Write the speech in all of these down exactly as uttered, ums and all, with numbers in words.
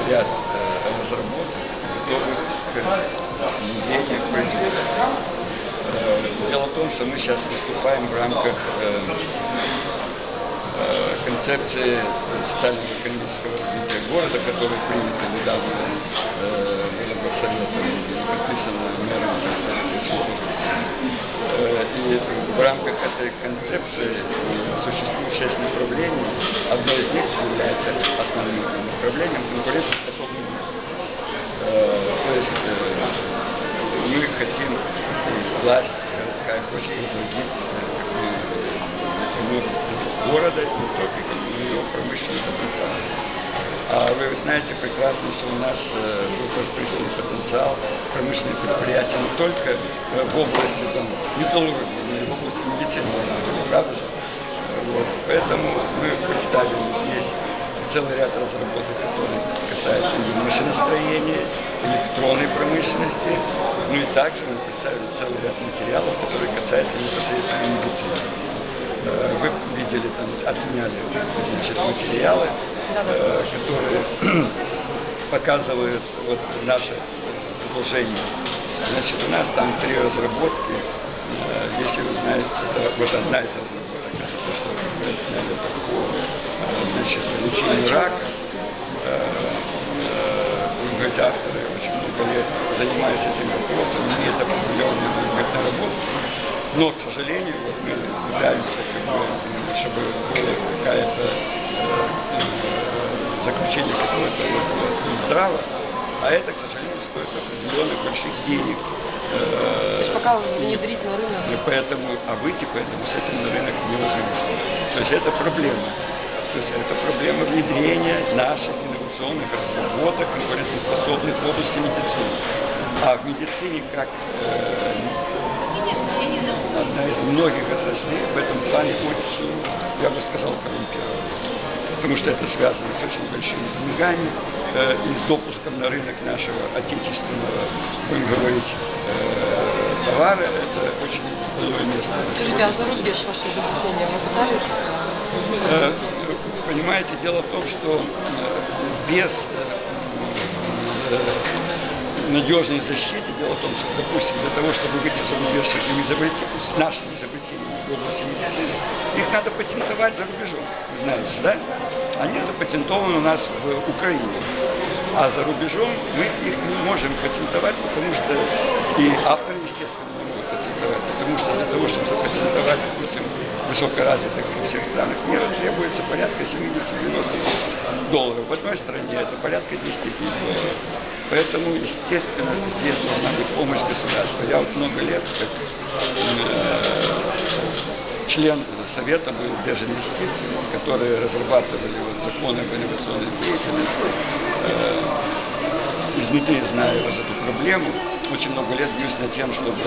ряд э, разработок, готовых к внедрению в производство. Э, дело в том, что мы сейчас выступаем в рамках э, э, концепции социально-экономического развития города, которая принята недавно э, Горсоветом и подписана мэром. И в рамках этой концепции существует шесть направлений. Одно из них является основным направлением конкурентоспособный бизнес. То есть мы хотим, власть городская хочет развить города и не только его промышленный потенциал. А вы знаете прекрасно, что у нас э, промышленный потенциал, промышленные предприятия не только э, в области там, металлургии, но и в области медицины, правда же? Вот. Поэтому мы представили здесь целый ряд разработок, которые касаются и машиностроения, электронной промышленности, ну и также мы представили целый ряд материалов, которые касаются непосредственно медицины. Вы видели, там отменяли значит, материалы, э, которые показывают вот, наше предложение. Значит, у нас там три разработки. Э, если вы знаете, это вот одна из разработок, это то, что вы отсняли по значит, лечению рака. Э, э, говорить, авторы очень много лет занимаются этим вопросом, имеют определенную наработку. Но, к сожалению, вот мы пытаемся, как бы, чтобы было какое-то э, заключение какое-то здраво, а это, к сожалению, стоит определенных больших денег. То есть пока внедрить на рынок. И поэтому, а выйти поэтому с этим на рынок невозможно. То есть это проблема. То есть это проблема внедрения наших инновационных разработок, конкурентоспособных в области медицины. А в медицине как э, одна из многих отраслей в этом плане очень, я бы сказал, коррумпирована. Потому что это связано с очень большими деньгами э, и с допуском на рынок нашего отечественного, будем говорить, э, товара. Это очень большое место. Скажите, а за рубеж ваши изобретения вы пытались? Э, понимаете, дело в том, что э, без э, надежной защиты, дело в том, что, допустим, для того, чтобы выйти за рубеж с этими изобретениями, с нашими изобретениями в области медицины, их надо патентовать за рубежом, вы знаете, да? Они запатентованы у нас в Украине, а за рубежом мы их не можем патентовать, потому что и авторы, естественно, не могут патентовать, потому что для того, чтобы запатентовать, допустим, высокоразвитых во всех странах мира, требуется порядка семьдесят-девяносто тысяч долларов. В одной стране это порядка десять тысяч долларов. Поэтому, естественно, здесь должна быть помощь государства. Я вот много лет как э, член Совета был Держинвестиций, которые разрабатывали вот, законы об инновационной деятельности. Э, изнутри знаю вот эту проблему. Очень много лет бьюсь над тем, чтобы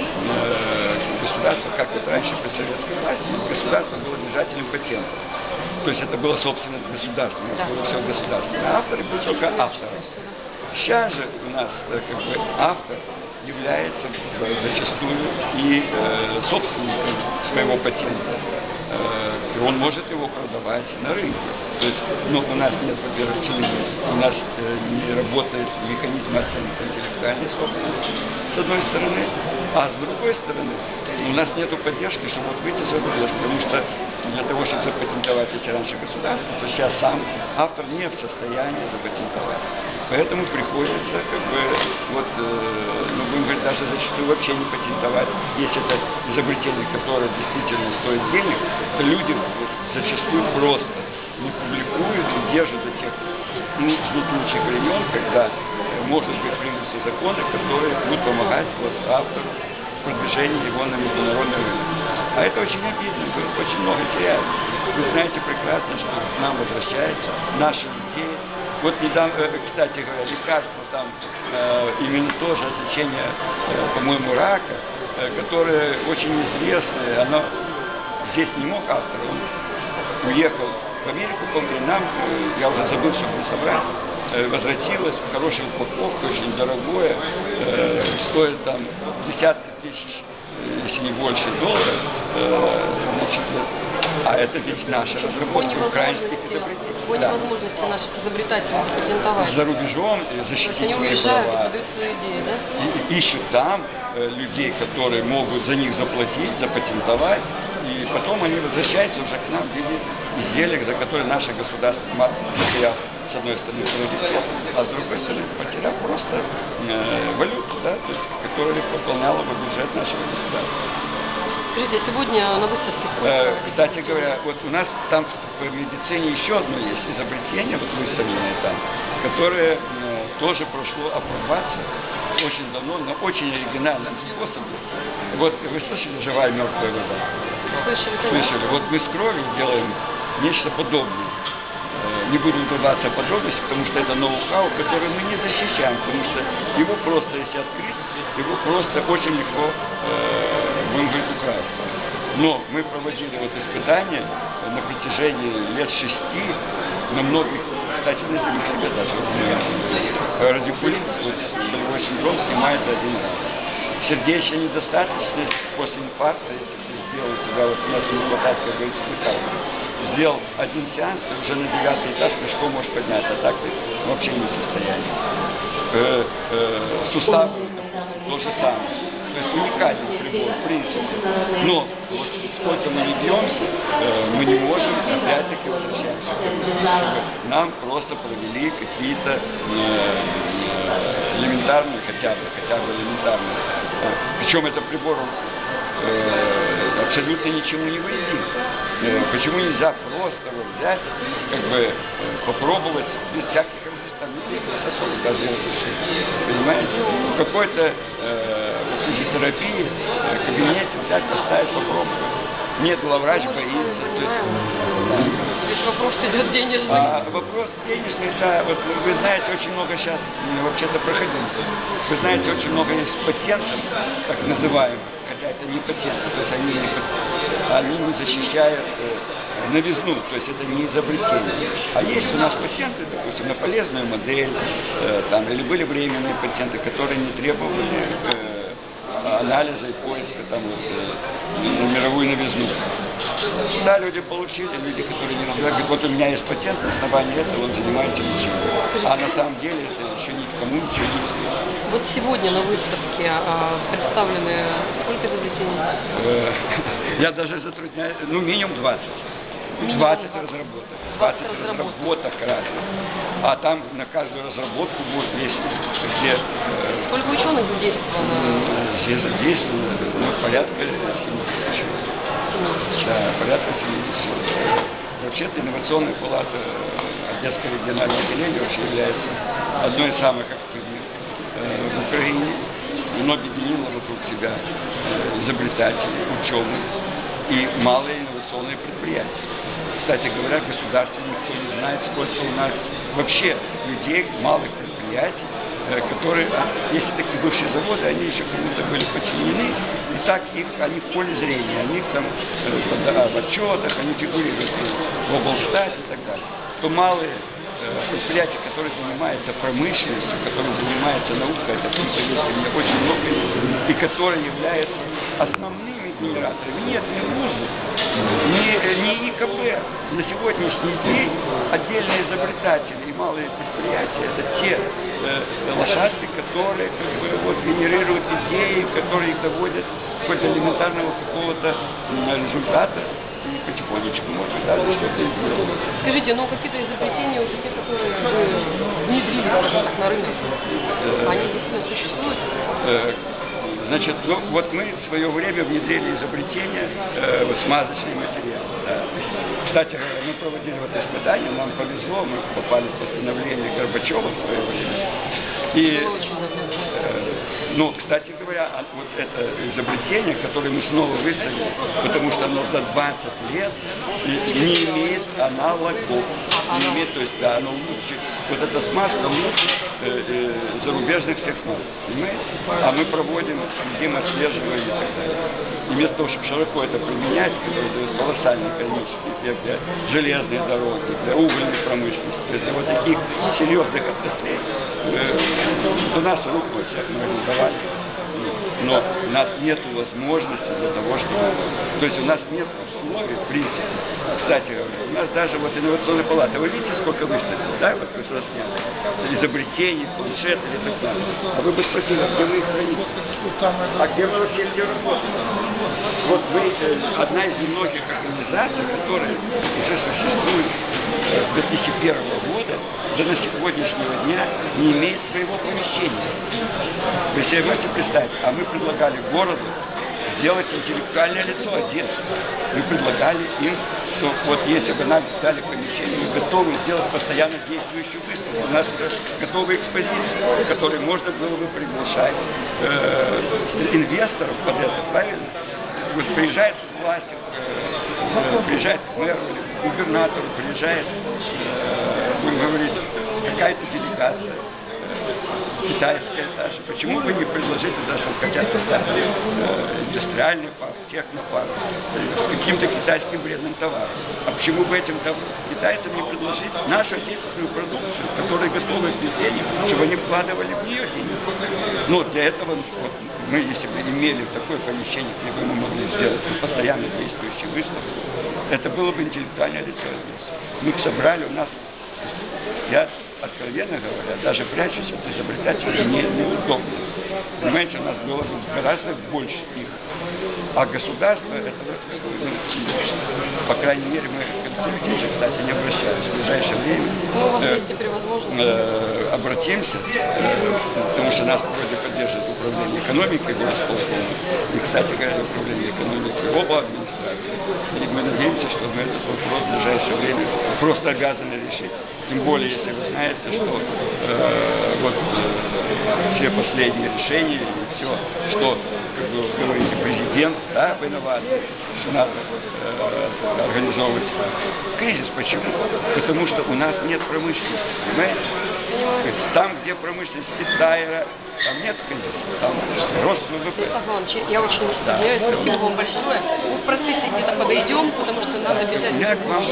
э, государство, как вот раньше при советской власти, государство было держателем патентов. То есть это было собственность государства, у нас было все государство. А авторы были только авторы. Сейчас же у нас как бы автор является зачастую и э, собственником своего патента. Э, и он может его продавать на рынке. То есть, ну, у нас нет, во-первых, у нас э, не работает механизм оценки интеллектуальной собственности, с одной стороны, а с другой стороны, у нас нет поддержки, чтобы вот выйти за рубеж, потому что для того, чтобы запатентовать эти раньше государства, то сейчас сам автор не в состоянии запатентовать. Поэтому приходится, как бы, вот, э, ну, будем говорить, даже зачастую вообще не патентовать. Если это изобретение, которое действительно стоит денег, то люди вот, зачастую просто не публикуют и держат до тех гнетущих времен, когда, э, может быть, примутся законы, которые будут помогать вот, автору в продвижении его на международный рынок. А это очень обидно, очень много теряют. Вы знаете прекрасно, что к нам возвращаются наши людей. Вот недавно, кстати говоря, лекарство там э, именно тоже от лечения, э, по-моему, рака, э, которое очень известное, оно здесь не мог автор, он уехал в Америку, помню, нам, э, я уже забыл, чтобы не собрать, э, возвратилось в хорошей упаковке, очень дорогое, э, стоит там десятки тысяч, если не больше долларов, э, значит, А это ведь наша разработка украинских изобретений. По Да. невозможности наших изобретателей патентовать. За рубежом То есть защитить они свои уезжают и права. подают свои идеи, да? И ищут там э, людей, которые могут за них заплатить, запатентовать, и потом они возвращаются уже к нам в виде изделий, за которые наше государство потерял, с одной стороны, суверенитет, а с другой стороны, потерял просто э, валюту, да, то есть, которая пополняла бы бюджет нашего государства. Скажите, сегодня на выставке... Э, кстати говоря, вот у нас там в медицине еще одно есть изобретение, вот выставленное там, которое э, тоже прошло апробацию очень давно, но очень оригинальным способом. Вот вы слышали «Живая мертвая вода»? Слышали, Слышали. Вот мы с кровью делаем нечто подобное. Э, Не будем вдаваться в подробности, потому что это ноу-хау, который мы не защищаем, потому что его просто, если открыть, его просто очень легко э, будем говорить украсть. Но мы проводили вот испытания на протяжении лет шести на многих, кстати, на себе даже. Вот, радикулит, вот, болевой синдром снимается один раз. Сердечная недостаточность после инфаркта, если ты сделал тебя, вот у нас не хватает, как говорится, лекарства, сделал один сеанс, ты уже на девятый этаж пешком можешь подняться, а так ты вообще не в состоянии. Э, э, суставы, то же самое. То есть уникальный прибор, в принципе. Но вот сколько мы не бьемся, э, мы не можем опять-таки возвращаться. Чтобы нам просто провели какие-то э, элементарные, хотя бы, хотя бы элементарные. Причем это прибор э, абсолютно ничему не вредит. Э, почему нельзя просто его взять, как бы э, попробовать без всяких разрешений, даже понимаете, в какой-то э, физиотерапии э, кабинете взять, поставить, попробовать. Нет, главврач боится. То есть, Ведь вопрос идет денежный. а вопрос денежный, да, вот вы знаете, очень много сейчас, вообще-то проходил, вы знаете, очень много есть патентов, так называемых, хотя это не патенты, то есть они не, они не защищают э, новизну, то есть это не изобретение. А есть у нас патенты, допустим, на полезную модель, э, там, или были временные патенты, которые не требовали э, анализа и поиска там, вот, э, на мировую новизну. Да, люди получили, люди, которые не разбирают, говорят, вот у меня есть патент, на основании этого он занимается ничего. А на самом деле это еще никому ничего не известно. Вот сегодня на выставке а, представлены сколько изобретений? Э, Я даже затрудняюсь, ну минимум двадцать. двадцать разработок. двадцать разработок разных. А там на каждую разработку будет есть где... Э, Сколько ученых задействовано? Все задействованы, ну, порядка семидесяти человек. Да, порядка семидесяти. Вообще-то инновационная палата Одесского регионального отделения вообще является одной из самых активных э, в Украине. Оно объединило вокруг себя э, изобретателей, ученых и малые инновационные предприятия. Кстати говоря, государство никто не знает, сколько у нас вообще людей, малых предприятий, которые, если такие бывшие заводы, они еще кому-то были подчинены, и так их, они в поле зрения, они там в отчетах, они фигурируют в облстате и так далее. То малые предприятия, которые занимаются промышленностью, которые занимаются наукой, это поверьте мне, очень много, и которые являются основными генераторами. Нет, не нужно, не, не ИКБ. На сегодняшний день отдельные изобретатели и малые предприятия — это те э, лошадки, которые как бы, вот, генерируют идеи, которые их доводят до какого-то элементарного какого-то результата. И потихонечку, может быть, даже что-то сделать. Скажите, ну какие-то изобретения уже те, которые вы внедрили на рынок, они действительно существуют? Значит, ну вот мы в свое время внедрили изобретение э, вот, смазочный материал. Да. Кстати, мы проводили вот испытания, нам повезло, мы попали в постановление Горбачева в свое время. И, э, ну, кстати говоря, вот это изобретение, которое мы снова выставили, потому что оно за двадцать лет не имеет аналогов, не имеет, то есть, да, оно лучше, вот эта смазка лучше э, э, зарубежных всех смазок, понимаете? А мы проводим, следим, отслеживаем и так далее. И вместо того, чтобы широко это применять, которое дает колоссальный экономический эффект для железной дороги, для угольной промышленности, то есть для вот таких серьезных отраслей, э, у нас руку всех мы реализовали. но у нас нет возможности для того, чтобы... То есть у нас нет условий, в принципе. Кстати говоря, у нас даже вот инновационная палата, вы видите, сколько выставили, да, вот государственных изобретений, планшетов и так далее. А вы бы спросили, а где вы их храните? А где вы вообще где работаете? Вот вы э, одна из немногих организаций, которая уже существует с две тысячи первого года до на сегодняшнего дня не имеет своего помещения. Вы себе можете представить, а мы предлагали городу сделать интеллектуальное лицо Одессы. Мы предлагали им, что вот если бы нам дали помещение, мы готовы сделать постоянно действующую выставку. У нас уже готовые экспозиции, в которые можно было бы приглашать э, инвесторов под это, правильно? Вот приезжает власть, э, приезжает мэр, губернатор, приезжает, э, будем говорить, какая-то делегация. Китайская даже. Почему бы не предложить даже хотят создать э, индустриальный парк, технопарк с каким-то китайским вредным товаром? А почему бы этим китайцам не предложить нашу отечественную продукцию, которая готова к везению, чтобы они вкладывали в нее деньги? Но для этого вот, мы, если бы имели такое помещение, где бы мы могли сделать постоянно действующую выставку, это было бы интеллектуальное лицо здесь. Мы бы собрали у нас, я откровенно говоря, даже прячусь от изобретателей не, неудобно. Понимаете, у нас было бы гораздо больше их. А государство этого, ну, по крайней мере, мы к этим, кстати, не обращались. В ближайшее время э, э, обратимся, э, потому что нас вроде поддерживает управление экономикой горосполкома, и, кстати говоря, управление экономикой оба администрации. И мы надеемся, что мы этот вопрос в ближайшее время просто обязаны решить. Тем более, если вы знаете, что э, вот э, все последние решения и все, что, как вы говорите, президент, да, виноват, что надо э, организовывать кризис. Почему? Потому что у нас нет промышленности, понимаете? Там, где промышленность Китая, там нет кризиса, там рост ВВП. Я очень извиняюсь, да. Спасибо вам большое. Мы в процессе где-то подойдем, потому что надо обязательно... К вам,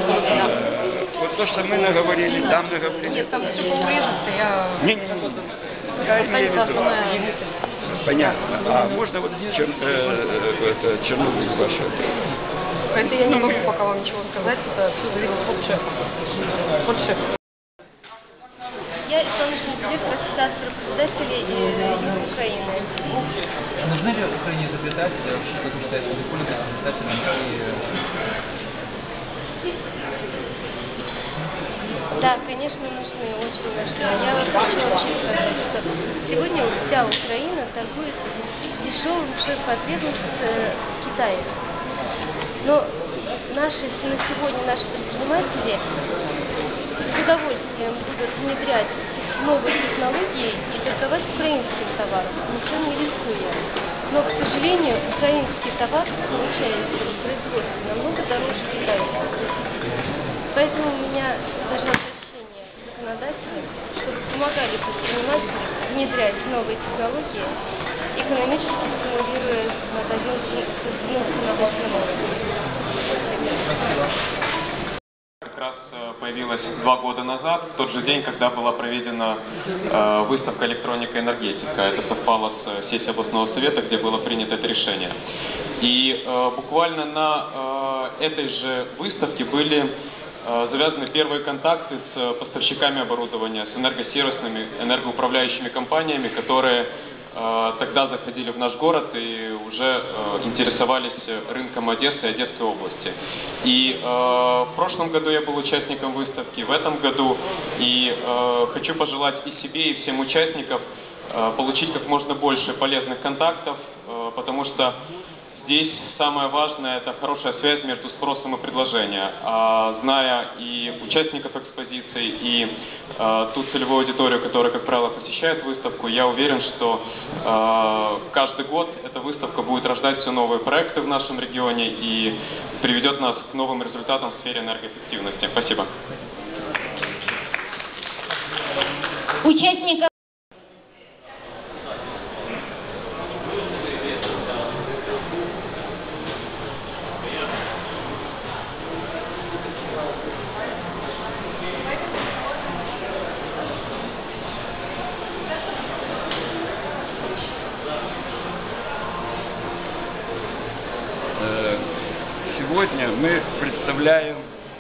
э, вот то, что мы наговорили, там наговорили... Нет, там все поурежется, я... Не, не, не. Я имею в виду... Понятно. А можно вот чер, э, это, Чернобыль ваше? Это я не могу пока вам ничего сказать, это все зависит от шефа. От шефа. Я исполнительный директор Ассоциации работодателей Юга Украины. Нужны ли Украине изобретатели, вообще, как вы считаете, были бы изобретателями? Да, конечно, нужны, очень нужны. Я хочу вообще сказать, что сегодня вся Украина торгует дешевым шеф-ответом с Китаем. Но наши, на сегодня наши предприниматели с удовольствием будут внедрять новые технологии и торговать украинским товаром, ничего не рискуя. Но, к сожалению, украинский товар получается в производстве намного дороже китайского. Поэтому у меня даже обращение к законодателям, чтобы помогали предпринимателям внедрять новые технологии, экономически стимулируя на законодательном уровне. Как раз появилась два года назад, в тот же день, когда была проведена э, выставка «Электроника и энергетика». Это совпало с сессией областного совета, где было принято это решение. И э, буквально на э, этой же выставке были э, завязаны первые контакты с поставщиками оборудования, с энергосервисными, энергоуправляющими компаниями, которые тогда заходили в наш город и уже э, интересовались рынком Одессы и Одесской области. И э, в прошлом году я был участником выставки, в этом году, и э, хочу пожелать и себе, и всем участникам э, получить как можно больше полезных контактов, э, потому что здесь самое важное — это хорошая связь между спросом и предложением. А зная и участников экспозиции, и э, ту целевую аудиторию, которая, как правило, посещает выставку, я уверен, что э, каждый год эта выставка будет рождать все новые проекты в нашем регионе и приведет нас к новым результатам в сфере энергоэффективности. Спасибо. Участников мы представляем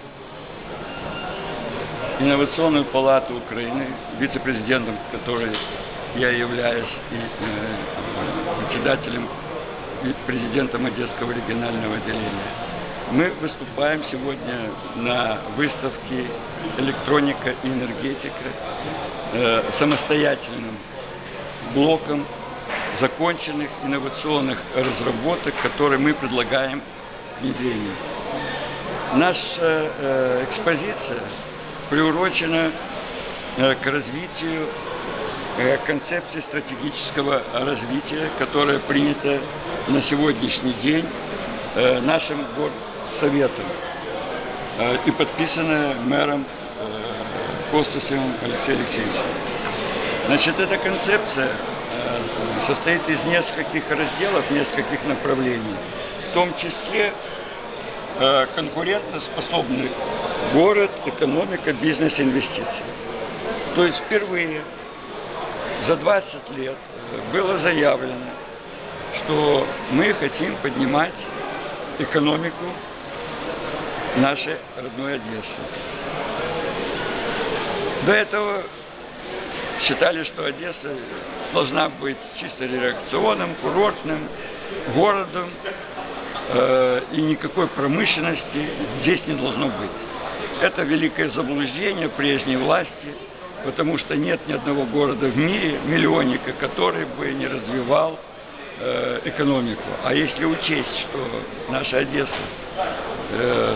Инновационную палату Украины, вице-президентом которой я являюсь, и э, председателем и президентом Одесского регионального отделения. Мы выступаем сегодня на выставке «Электроника и энергетика» э, самостоятельным блоком законченных инновационных разработок, которые мы предлагаем к внедрению. Наша э, экспозиция приурочена э, к развитию э, концепции стратегического развития, которая принята на сегодняшний день э, нашим горсоветом э, и подписана мэром э, Костасевым Алексеем Алексеевичем. Значит, эта концепция э, состоит из нескольких разделов, нескольких направлений, в том числе э, конкурентоспособный город, экономика, бизнес, инвестиции. То есть впервые за двадцать лет было заявлено, что мы хотим поднимать экономику нашей родной Одессы. До этого считали, что Одесса должна быть чисто рекреационным, курортным городом, э, и никакой промышленности здесь не должно быть. Это великое заблуждение прежней власти, потому что нет ни одного города в мире, миллионника, который бы не развивал э, экономику. А если учесть, что наша Одесса э,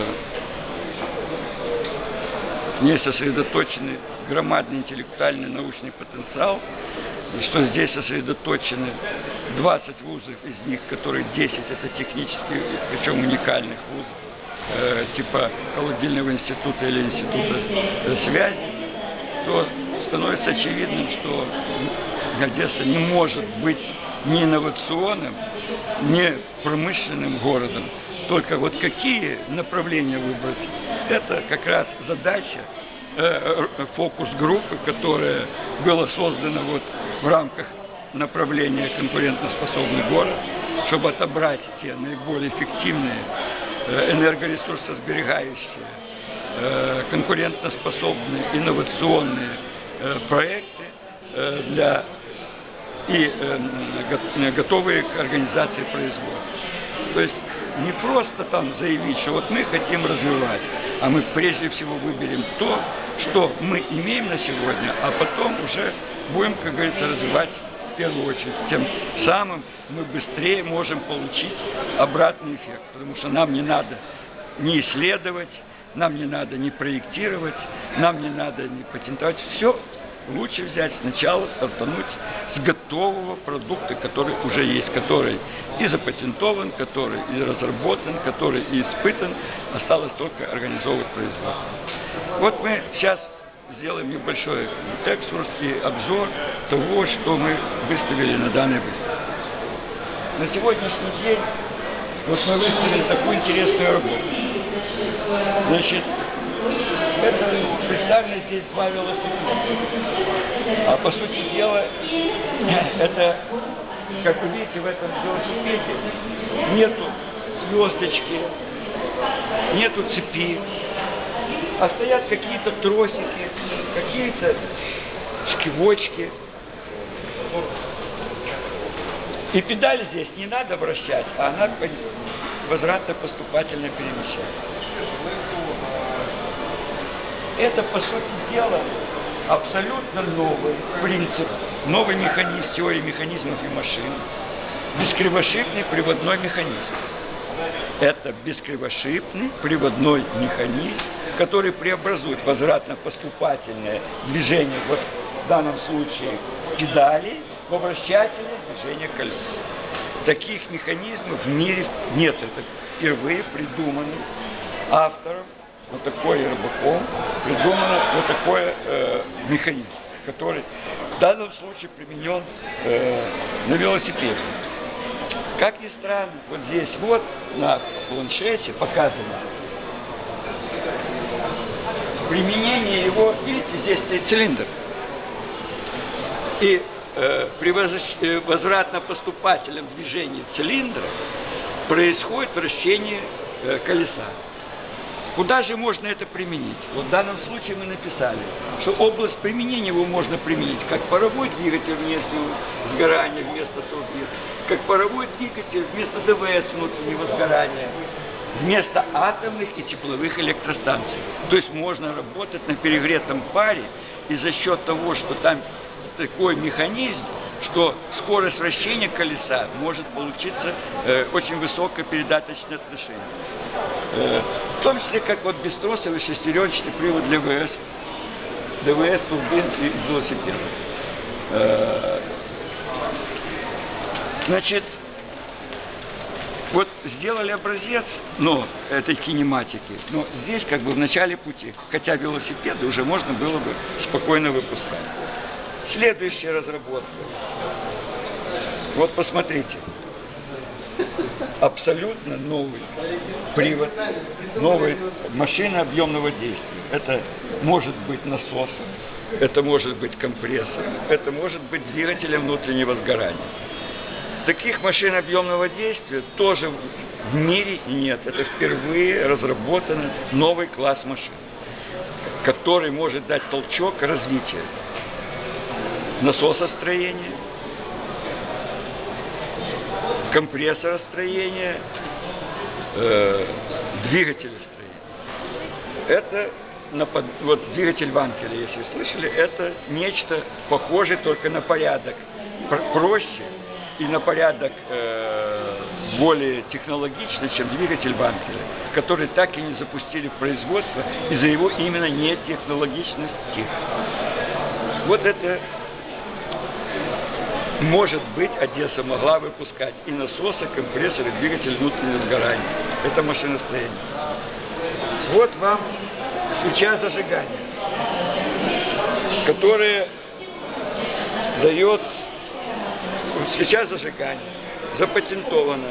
в ней сосредоточены громадный интеллектуальный научный потенциал, и что здесь сосредоточены двадцать вузов, из них, которые десять это технические, причем уникальных вузов, э, типа Холодильного института или института э, связи, то становится очевидным, что Одесса не может быть ни инновационным, ни промышленным городом. Только вот какие направления выбрать, это как раз задача э, фокус-группы, которая была создана вот в рамках направления конкурентоспособный город, чтобы отобрать те наиболее эффективные, э, энергоресурсосберегающие, э, конкурентоспособные, инновационные э, проекты э, для и э, готовые к организации производства. То есть не просто там заявить, что вот мы хотим развивать, а мы прежде всего выберем то, что мы имеем на сегодня, а потом уже будем, как говорится, развивать в первую очередь. Тем самым мы быстрее можем получить обратный эффект, потому что нам не надо не исследовать, нам не надо не проектировать, нам не надо не патентовать. Все лучше взять сначала, стартануть с готового продукта, который уже есть, который и запатентован, который и разработан, который и испытан, осталось только организовывать производство. Вот мы сейчас сделаем небольшой экскурс и обзор того, что мы выставили на данной выставке. На сегодняшний день вот мы выставили такую интересную работу. Значит, это представлены здесь два велосипеда. А по сути дела, это, как вы видите, в этом велосипеде нету звездочки, нету цепи, а стоят какие-то тросики, какие-то шкивочки. И педаль здесь не надо вращать, а она возвратно-поступательно перемещается. Это, по сути дела, абсолютно новый принцип, новый механизм, теории механизмов и машин, бескривошипный приводной механизм. Это бескривошипный приводной механизм, который преобразует возвратно-поступательное движение, вот в данном случае педали, в вращательное движение колес. Таких механизмов в мире нет. Это впервые придумано автором, вот такой Рыбаком, придумано вот такой э, механизм, который в данном случае применен э, на велосипеде. Как ни странно, вот здесь вот на планшете показано применение его, видите, здесь стоит цилиндр. И э, при возвратно-поступательном движении цилиндра происходит вращение э, колеса. Куда же можно это применить? Вот в данном случае мы написали, что область применения его можно применить как паровой двигатель внешнего сгорания вместо турбин, как паровой двигатель вместо ДВС внутреннего сгорания, вместо атомных и тепловых электростанций. То есть можно работать на перегретом паре, и за счет того, что там такой механизм, что скорость вращения колеса может получиться э, очень высокое передаточное отношение. Э, в том числе, как вот бестросовый шестеренчатый привод для ВС, ДВС, турбин и велосипедов. Э, значит, вот сделали образец, но этой кинематики, но здесь как бы в начале пути, хотя велосипеды уже можно было бы спокойно выпускать. Следующая разработка. Вот посмотрите. Абсолютно новый привод, новая машина объемного действия. Это может быть насосом, это может быть компрессором, это может быть двигателем внутреннего сгорания. Таких машин объемного действия тоже в мире нет. Это впервые разработан новый класс машин, который может дать толчок развития насосостроения, компрессоростроения, э, двигателестроения. Это напод... вот двигатель Ванкеля, если слышали, это нечто похожее, только на порядок проще и на порядок э, более технологичный, чем двигатель Ванкеля, который так и не запустили в производство из-за его именно нетехнологичности. Вот это, может быть, Одесса могла выпускать и насосы, компрессоры, двигатель внутреннего сгорания. Это машиностроение. Вот вам свеча зажигания, которая дает свеча зажигания, запатентована,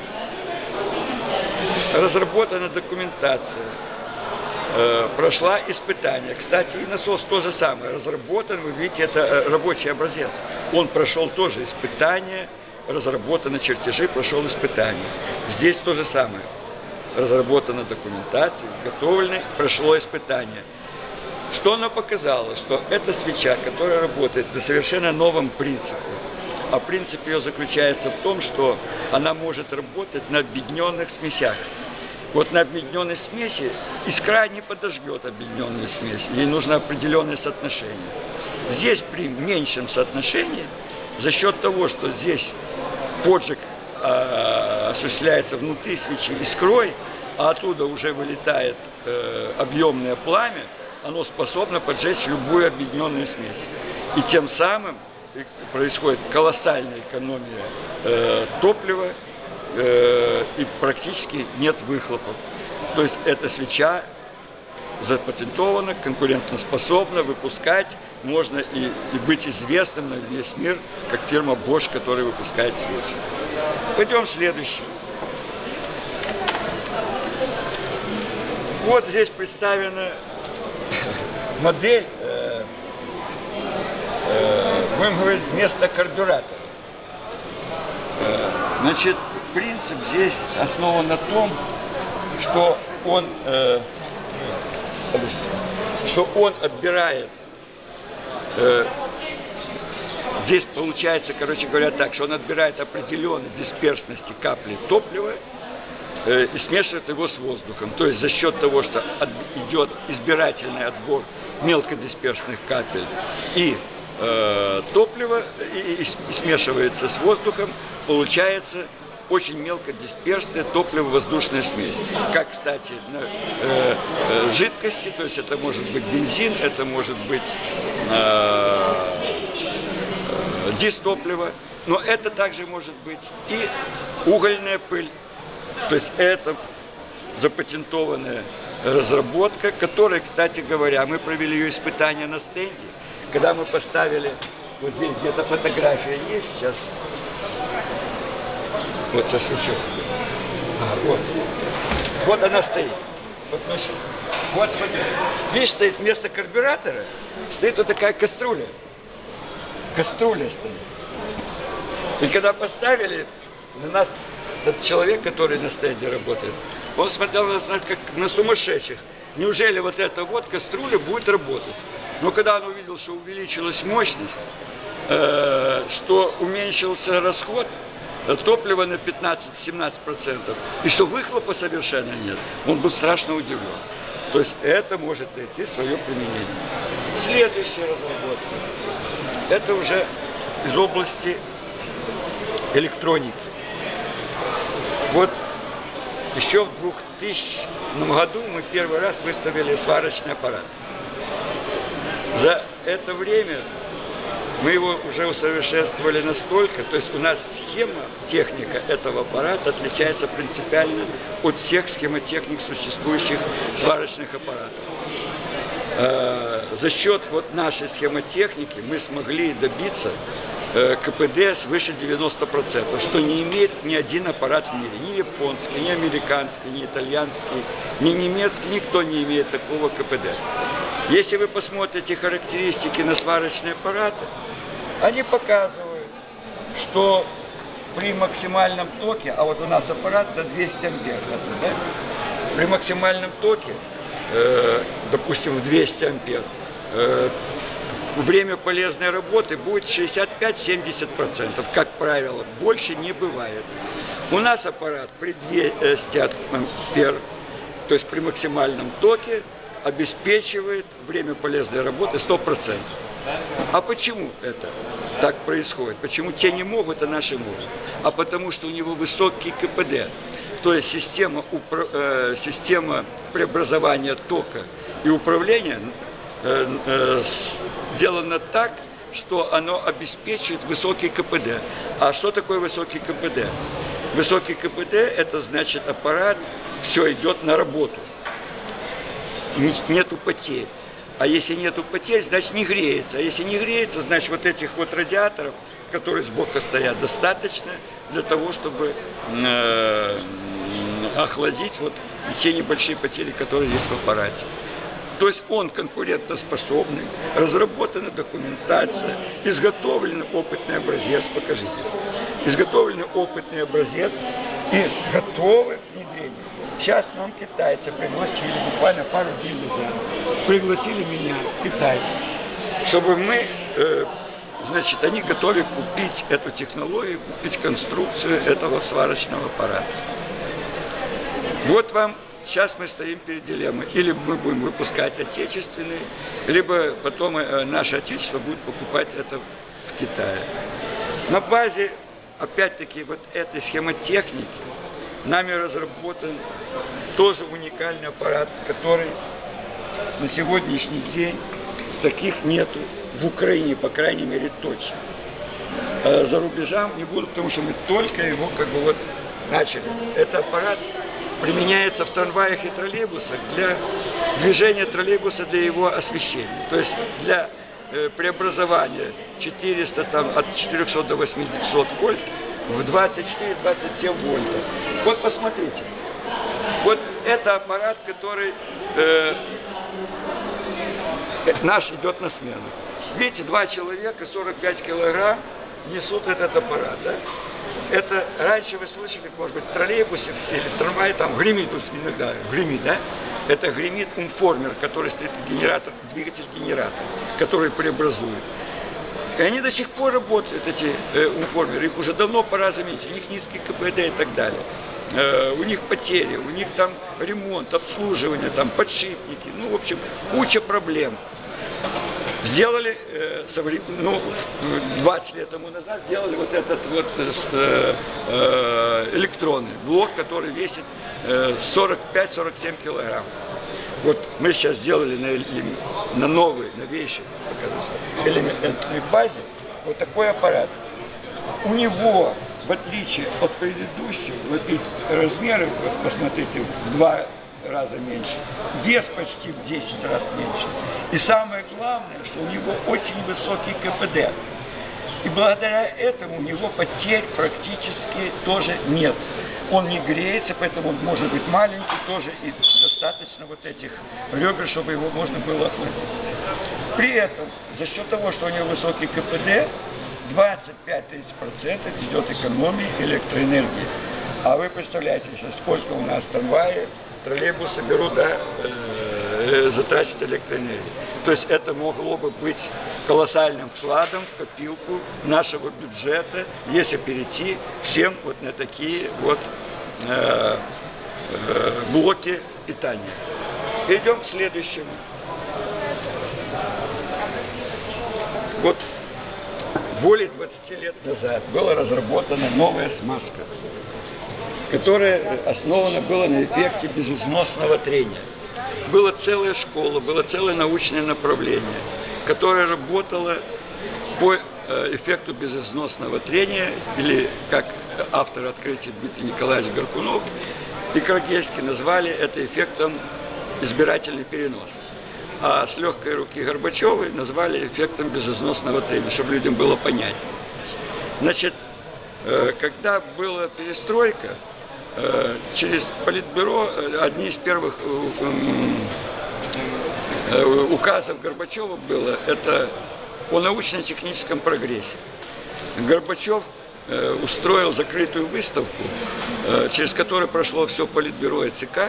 разработана документация, э, прошла испытания. Кстати, и насос то же самое, разработан, вы видите, это э, рабочий образец. Он прошел тоже испытания, разработаны чертежи, прошел испытания. Здесь то же самое. Разработана документация, изготовлена, прошло испытание. Что оно показало? Что эта свеча, которая работает на совершенно новом принципе, а принцип ее заключается в том, что она может работать на объединенных смесях. Вот на объединенной смеси искра не подожгет объединенную смесь, ей нужно определенное соотношение. Здесь при меньшем соотношении, за счет того, что здесь поджиг э, осуществляется внутри свечи искрой, а оттуда уже вылетает э, объемное пламя, оно способно поджечь любую объединенную смесь. И тем самым происходит колоссальная экономия э, топлива э, и практически нет выхлопов. То есть эта свеча запатентована, конкурентоспособна, выпускать можно и, и быть известным на весь мир, как фирма Bosch, которая выпускает свечи. Пойдем следующий. Вот здесь представлена модель, э, э, будем говорить, вместо карбюратора. Э, значит, принцип здесь основан на том, что он, э, что он отбирает, э, здесь получается, короче говоря, так, что он отбирает определенной дисперсности капли топлива э, и смешивает его с воздухом. То есть за счет того, что от, идет избирательный отбор мелкодисперсных капель и э, топлива и, и, и смешивается с воздухом, получается очень мелкодисперсная топливо-воздушная смесь. Как, кстати, на э, э, жидкости, то есть это может быть бензин, это может быть э, э, дистопливо, но это также может быть и угольная пыль. То есть это запатентованная разработка, которая, кстати говоря, мы провели ее испытания на стенде, когда мы поставили, вот здесь где-то фотография есть сейчас, вот со свечой. А, вот. Вот она стоит. Вот, значит, вот, смотри. Видишь, стоит вместо карбюратора, стоит вот такая кастрюля. Кастрюля стоит. И когда поставили, на нас этот человек, который на стенде работает, Он смотрел на нас как на сумасшедших. Неужели вот эта вот кастрюля будет работать? Но когда он увидел, что увеличилась мощность, э, что уменьшился расход топлива на пятнадцать-семнадцать процентов, и что выхлопа совершенно нет, он был страшно удивлен. То есть это может найти свое применение. Следующая разработка. Это уже из области электроники. Вот еще в двухтысячном году мы первый раз выставили сварочный аппарат. За это время мы его уже усовершенствовали настолько, то есть у нас схема, техника этого аппарата отличается принципиально от всех схемотехник существующих сварочных аппаратов. Э, за счет вот нашей схемотехники мы смогли добиться э, КПД свыше девяноста процентов, что не имеет ни один аппарат в мире, ни японский, ни американский, ни итальянский, ни немецкий, никто не имеет такого КПД. Если вы посмотрите характеристики на сварочные аппараты, они показывают, что при максимальном токе, а вот у нас аппарат на двести ампер, да? При максимальном токе, э, допустим, в двести ампер, э, время полезной работы будет шестьдесят пять — семьдесят процентов, как правило, больше не бывает. У нас аппарат при двухстах ампер, то есть при максимальном токе, обеспечивает время полезной работы сто процентов. А почему это так происходит? Почему те не могут, а наши могут? А потому что у него высокий КПД. То есть система, упро... э, система преобразования тока и управления э, э, сделана так, что оно обеспечивает высокий КПД. А что такое высокий КПД? Высокий КПД — это значит аппарат, все идет на работу. Нету потерь. А если нету потерь, значит не греется. А если не греется, значит вот этих вот радиаторов, которые сбоку стоят, достаточно для того, чтобы э, охладить вот те небольшие потери, которые есть в аппарате. То есть он конкурентоспособный, разработана документация, изготовлен опытный образец, покажите. Изготовлен опытный образец и готовы к внедрению. Сейчас нам китайцы пригласили, буквально пару дней назад, пригласили меня, китайцы, чтобы мы, э, значит, они готовы купить эту технологию, купить конструкцию этого сварочного аппарата. Вот вам, сейчас мы стоим перед дилеммой. Или мы будем выпускать отечественные, либо потом э, наше отечество будет покупать это в Китае. На базе, опять-таки, вот этой схемотехники, нами разработан тоже уникальный аппарат, который на сегодняшний день таких нету в Украине, по крайней мере, точно. А за рубежам не буду, потому что мы только его как бы вот начали. Этот аппарат применяется в трамваях и троллейбусах для движения троллейбуса, для его освещения. То есть для э, преобразования четырёхсот, там, от четырёхсот до восьмисот вольт в двадцать четыре — двадцать семь вольтов. Вот посмотрите. Вот это аппарат, который э, наш идет на смену. Видите, два человека, сорок пять килограмм несут этот аппарат. Да? Это раньше вы слышали, может быть, в троллейбусе или в трамвае там гремит иногда, гремит, да? Это гремит умформер, который стоит генератор, двигатель генератора, который преобразует. И они до сих пор работают, эти э, умформеры, их уже давно пора заметить, у них низкий КПД и так далее. Э, у них потери, у них там ремонт, обслуживание, там подшипники, ну, в общем, куча проблем. Сделали, э, соврем... ну, двадцать лет тому назад, сделали вот этот вот э, э, электронный блок, который весит э, сорок пять — сорок семь килограмм. Вот мы сейчас сделали на, на новой, новейшей элементной базе вот такой аппарат. У него, в отличие от предыдущего, вот эти размеры, вот посмотрите, в два раза меньше, вес почти в десять раз меньше. И самое главное, что у него очень высокий КПД. И благодаря этому у него потерь практически тоже нет. Он не греется, поэтому он может быть маленький, тоже и достаточно вот этих ребер, чтобы его можно было охладить. При этом, за счет того, что у него высокий КПД, двадцать пять — тридцать процентов идет экономии электроэнергии. А вы представляете себе, сколько у нас трамваи, троллейбусы берут, да, э, затратить электроэнергию. То есть это могло бы быть колоссальным вкладом в копилку нашего бюджета, если перейти всем вот на такие вот э, э, блоки питания. Перейдем к следующему. Вот более двадцати лет назад была разработана новая смазка, которая основана была на эффекте безвзносного трения. Была целая школа, было целое научное направление, которое работало по эффекту безвзносного трения, или, как автор открытия Дмитрий Николаевич Горкунов и Крагельский назвали это эффектом избирательный перенос. А с легкой руки Горбачевой назвали эффектом безвзносного трения, чтобы людям было понятно. Значит, когда была перестройка, через Политбюро одни из первых указов Горбачева было это о научно-техническом прогрессе. Горбачев устроил закрытую выставку, через которую прошло все Политбюро и ЦК,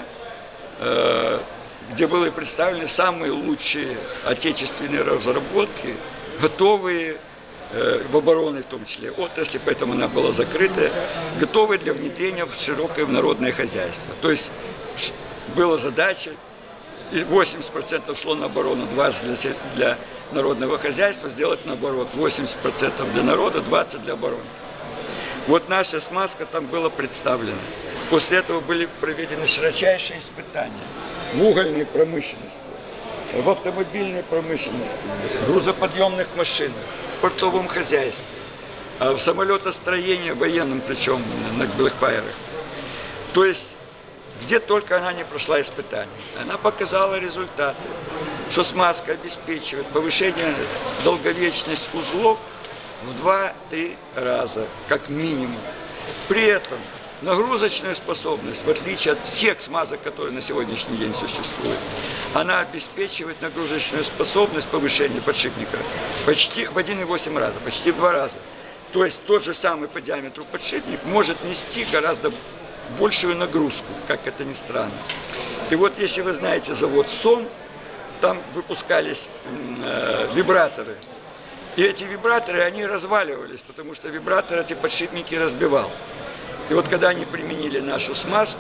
где были представлены самые лучшие отечественные разработки, готовые в обороне в том числе отрасли, поэтому она была закрыта, готовые для внедрения в широкое народное хозяйство. То есть была задача, и восемьдесят процентов шло на оборону, двадцать процентов для, для народного хозяйства, сделать наоборот, восемьдесят процентов для народа, двадцать процентов для обороны. Вот наша смазка там была представлена. После этого были проведены широчайшие испытания в угольной промышленности, в автомобильной промышленности, в грузоподъемных машинах, в портовом хозяйстве, в самолетостроении, военном, причем на Блэкфайрах. То есть, где только она не прошла испытания. Она показала результаты, что смазка обеспечивает повышение долговечности узлов в два-три раза, как минимум. При этом нагрузочная способность, в отличие от всех смазок, которые на сегодняшний день существуют, она обеспечивает нагрузочную способность повышения подшипника почти в один и восемь раза, почти в два раза. То есть тот же самый по диаметру подшипник может нести гораздо большую нагрузку, как это ни странно. И вот если вы знаете завод СОМ, там выпускались э, вибраторы. И эти вибраторы, они разваливались, потому что вибратор эти подшипники разбивал. И вот когда они применили нашу смазку,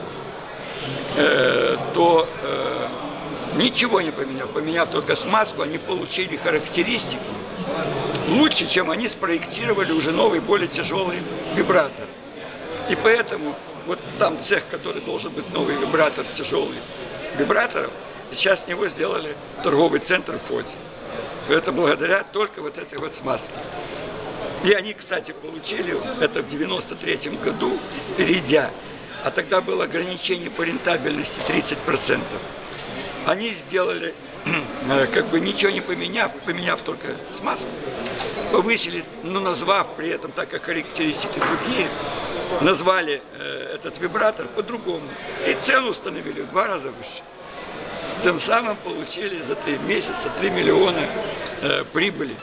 э, то э, ничего не поменял. Поменяв только смазку, они получили характеристики лучше, чем они спроектировали уже новый, более тяжелый вибратор. И поэтому вот там цех, который должен быть новый вибратор, тяжелый вибраторов, сейчас с него сделали торговый центр в Фоде. Это благодаря только вот этой вот смазке. И они, кстати, получили это в девяносто третьем году, перейдя, а тогда было ограничение по рентабельности тридцать процентов. Они сделали, как бы ничего не поменяв, поменяв только смазку, повысили, но назвав при этом, так как характеристики другие, назвали э, этот вибратор по-другому. И цену установили в два раза выше. Тем самым получили за три месяца три миллиона э, прибыли.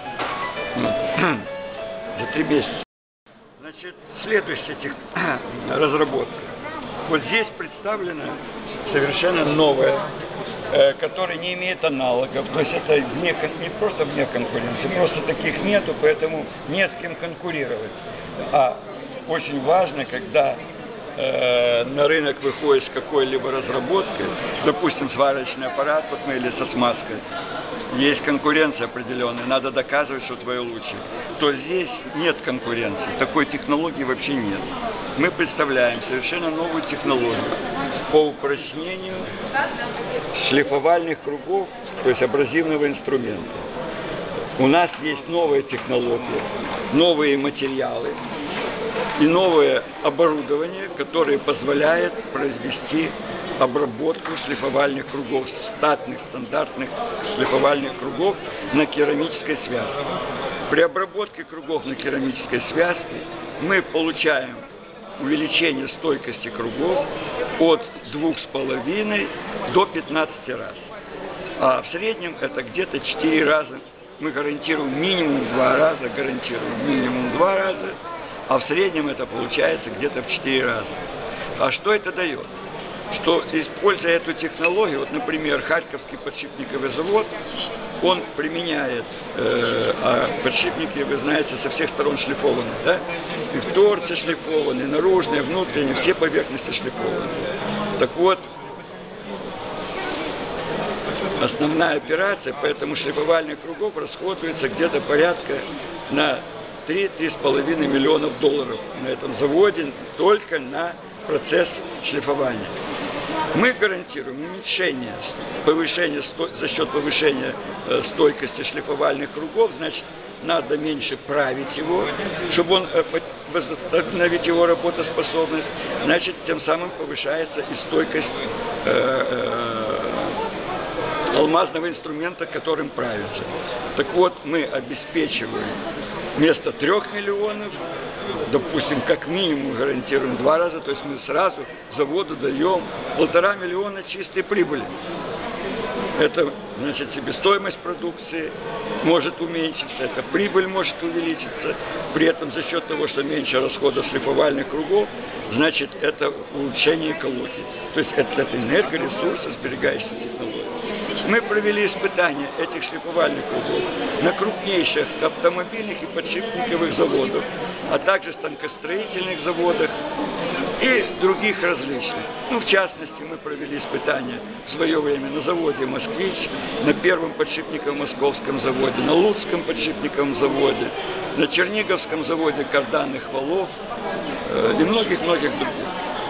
За три месяца. Значит, следующая этих разработка. Вот здесь представлена совершенно новая, э, которая не имеет аналогов. То есть это вне, не просто вне конкуренции, просто таких нету, поэтому не с кем конкурировать. А очень важно, когда э, на рынок выходит с какой-либо разработкой, допустим, сварочный аппарат, вот мы или со смазкой, есть конкуренция определенная, надо доказывать, что твое лучше, то здесь нет конкуренции, такой технологии вообще нет. Мы представляем совершенно новую технологию по упрочнению шлифовальных кругов, то есть абразивного инструмента. У нас есть новая технология, новые материалы и новое оборудование, которое позволяет произвести обработку шлифовальных кругов, статных, стандартных шлифовальных кругов на керамической связке. При обработке кругов на керамической связке мы получаем увеличение стойкости кругов от двух с половиной до пятнадцати раз. А в среднем это где-то четыре раза. Мы гарантируем минимум два раза, гарантируем минимум два раза, а в среднем это получается где-то в четыре раза. А что это дает? Что, используя эту технологию, вот, например, Харьковский подшипниковый завод, он применяет, э, а подшипники, вы знаете, со всех сторон шлифованы, да? И торцы шлифованы, наружные, внутренние, все поверхности шлифованы. Так вот, основная операция, поэтому шлифовальных кругов расходуется где-то порядка на три-три с половиной миллионов долларов на этом заводе только на процесс шлифования. Мы гарантируем уменьшение, повышение, за счет повышения э, стойкости шлифовальных кругов, значит, надо меньше править его, чтобы он э, восстановить его работоспособность, значит, тем самым повышается и стойкость э, э, алмазного инструмента, которым правится. Так вот, мы обеспечиваем вместо трех миллионов, допустим, как минимум гарантируем два раза, то есть мы сразу заводу даем полтора миллиона чистой прибыли. Это, значит, себестоимость продукции может уменьшиться, это прибыль может увеличиться, при этом за счет того, что меньше расхода шлифовальных кругов, значит, это улучшение экологии. То есть это, это энергоресурсы, сберегающие технологии. Мы провели испытания этих шлифовальных кругов на крупнейших автомобильных и подшипниковых заводах, а также станкостроительных заводах и других различных. Ну, в частности, мы провели испытания в свое время на заводе «Москвич», на первом подшипниковом московском заводе, на Луцком подшипниковом заводе, на Черниговском заводе карданных валов э, и многих-многих других.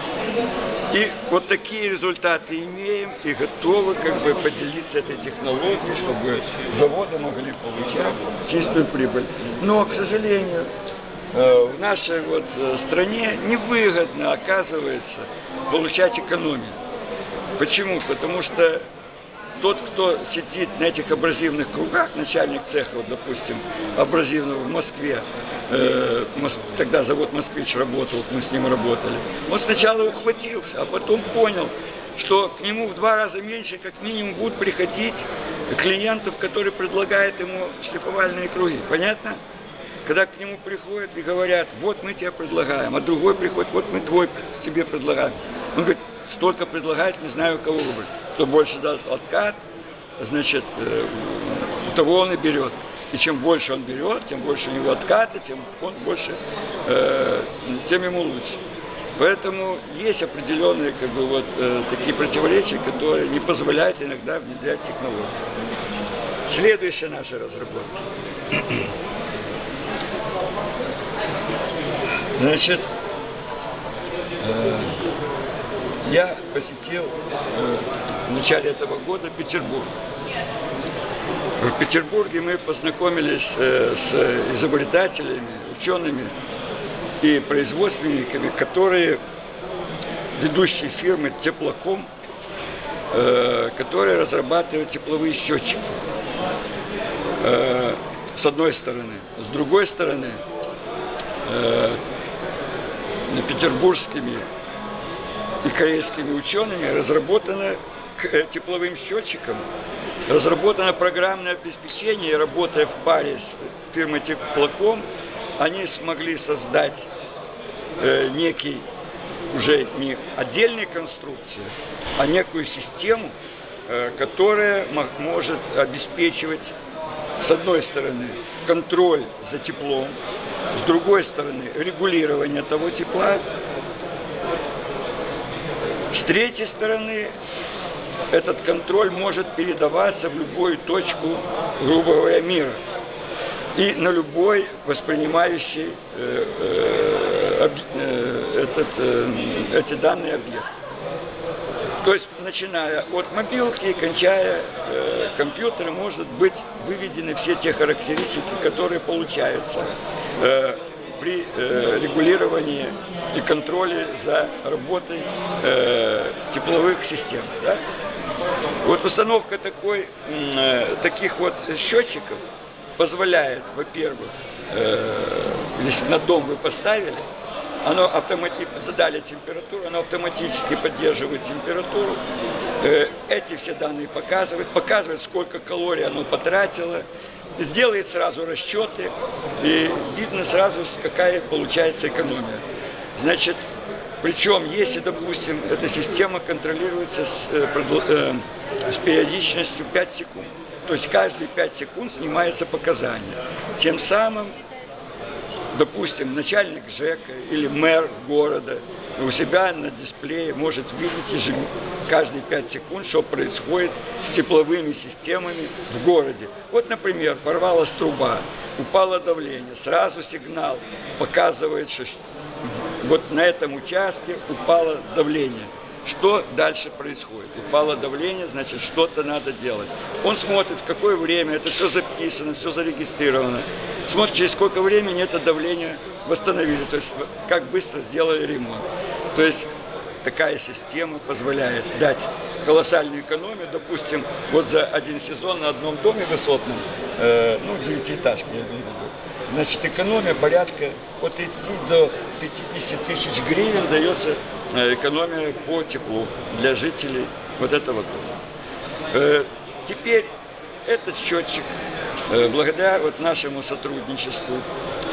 И вот такие результаты имеем и готовы как бы поделиться этой технологией, чтобы заводы могли получать чистую прибыль. Но, к сожалению, в нашей вот стране невыгодно, оказывается, получать экономию. Почему? Потому что тот, кто сидит на этих абразивных кругах, начальник цеха, вот, допустим, абразивного в Москве, э, тогда завод «Москвич» работал, мы с ним работали, он сначала ухватился, а потом понял, что к нему в два раза меньше, как минимум, будут приходить клиентов, которые предлагают ему шлифовальные круги. Понятно? Когда к нему приходят и говорят, вот мы тебе предлагаем, а другой приходит, вот мы твой тебе предлагаем. Он говорит, столько предлагает, не знаю, кого выбрать. Кто больше даст откат, значит, э, того он и берет. И чем больше он берет, тем больше у него откаты, тем он больше, э, тем ему лучше. Поэтому есть определенные как бы, вот, э, такие противоречия, которые не позволяют иногда внедрять технологии. Следующая наша разработка. Значит, э, я посетил э, в начале этого года Петербург. В Петербурге мы познакомились э, с изобретателями, учеными и производственниками, которые ведущие фирмы Теплоком, э, которые разрабатывают тепловые счетчики. Э, с одной стороны. С другой стороны, э, петербургскими и корейскими учеными разработано к тепловым счетчикам, разработано программное обеспечение, и работая в паре с фирмой Теплоком, они смогли создать э, некий, уже не отдельные конструкции, а некую систему, э, которая может обеспечивать, с одной стороны, контроль за теплом, с другой стороны, регулирование того тепла, с третьей стороны, этот контроль может передаваться в любую точку, грубо говоря, мира и на любой воспринимающий э, э, об, э, этот, э, эти данные объект. То есть, начиная от мобилки и кончая э, компьютера, может быть выведены все те характеристики, которые получаются э, при э, регулировании и контроле за работой э, тепловых систем. Да? Вот установка такой, э, таких вот счетчиков позволяет, во-первых, э, если на дом вы поставили, оно автоматически, задали температуру, оно автоматически поддерживает температуру. Эти все данные показывают, показывает, сколько калорий оно потратило, сделает сразу расчеты, и видно сразу, какая получается экономия. Значит, причем, если, допустим, эта система контролируется с, э, с периодичностью пять секунд, то есть каждые пять секунд снимается показания. Тем самым, допустим, начальник ЖЭКа или мэр города у себя на дисплее может видеть каждые пять секунд, что происходит с тепловыми системами в городе. Вот, например, порвалась труба, упало давление, сразу сигнал показывает, что вот на этом участке упало давление. Что дальше происходит? Упало давление, значит, что-то надо делать. Он смотрит, в какое время, это все записано, все зарегистрировано. Смотрит, через сколько времени это давление восстановили, то есть как быстро сделали ремонт. То есть такая система позволяет дать колоссальную экономию. Допустим, вот за один сезон на одном доме высотном, э, ну, девятиэтажки, я имею в виду, значит, экономия порядка от тридцати до пятидесяти тысяч гривен дается экономия по теплу для жителей вот этого дома. Э, теперь этот счетчик, э, благодаря вот нашему сотрудничеству,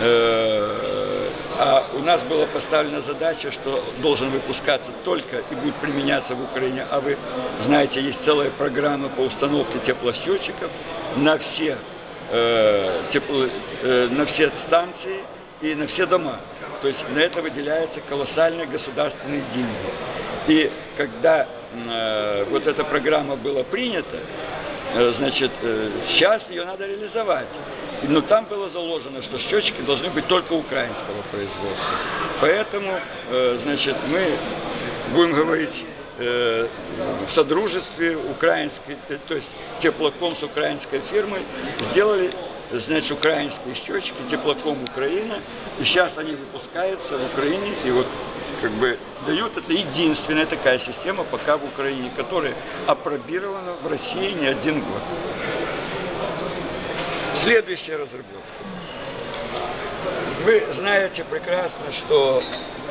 э, а у нас была поставлена задача, что должен выпускаться только и будет применяться в Украине, а вы знаете, есть целая программа по установке теплосчетчиков на все Э, тепло, э, на все станции и на все дома. То есть на это выделяются колоссальные государственные деньги. И когда э, вот эта программа была принята, э, значит, э, сейчас ее надо реализовать. Но там было заложено, что счетчики должны быть только украинского производства. Поэтому, э, значит, мы будем говорить в содружестве украинской, то есть Теплоком с украинской фирмой, сделали, значит, украинские счетчики Теплоком Украина, и сейчас они выпускаются в Украине, и вот как бы дают, это единственная такая система пока в Украине, которая апробирована в России не один год. Следующая разработка. Вы знаете прекрасно, что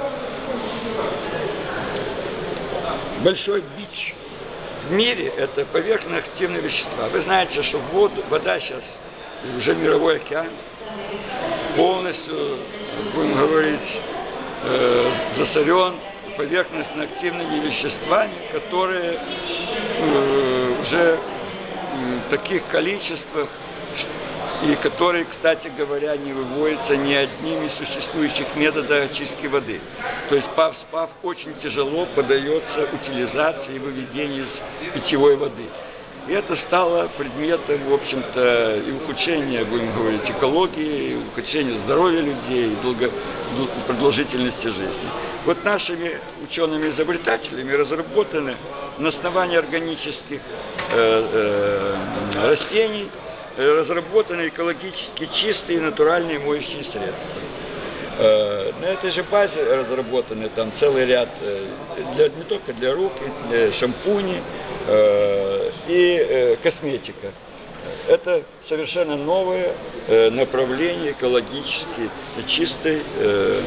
большой бич в мире – это поверхностно-активные вещества. Вы знаете, что воду, вода сейчас, уже мировой океан, полностью, будем говорить, э, засорен поверхностно-активными веществами, которые э, уже в таких количествах, и которые, кстати говоря, не выводятся ни одним из существующих методов очистки воды. То есть ПАВ-СПАВ очень тяжело поддается утилизации и выведению из питьевой воды. И это стало предметом, в общем-то, и ухудшения, будем говорить, экологии, и ухудшения здоровья людей, и долго, продолжительности жизни. Вот нашими учеными-изобретателями разработаны на основании органических э, э, растений разработаны экологически чистые натуральные моющие средства. Э, на этой же базе разработаны там целый ряд, э, для, не только для рук, для шампуни э, и э, косметика. Это совершенно новое э, направление экологически чистой э,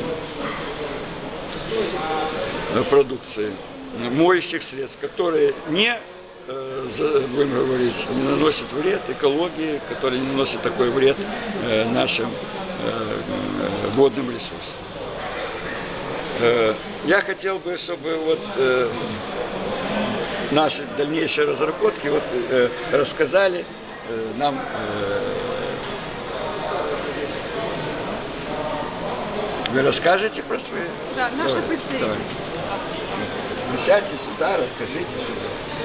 продукции, моющих средств, которые не будем говорить, не наносит вред экологии, который не наносит такой вред э, нашим э, водным ресурсам. Э, я хотел бы, чтобы вот э, наши дальнейшие разработки вот, э, рассказали э, нам э, вы расскажете про свои? Да, наши представители. Сядьте сюда, расскажите сюда.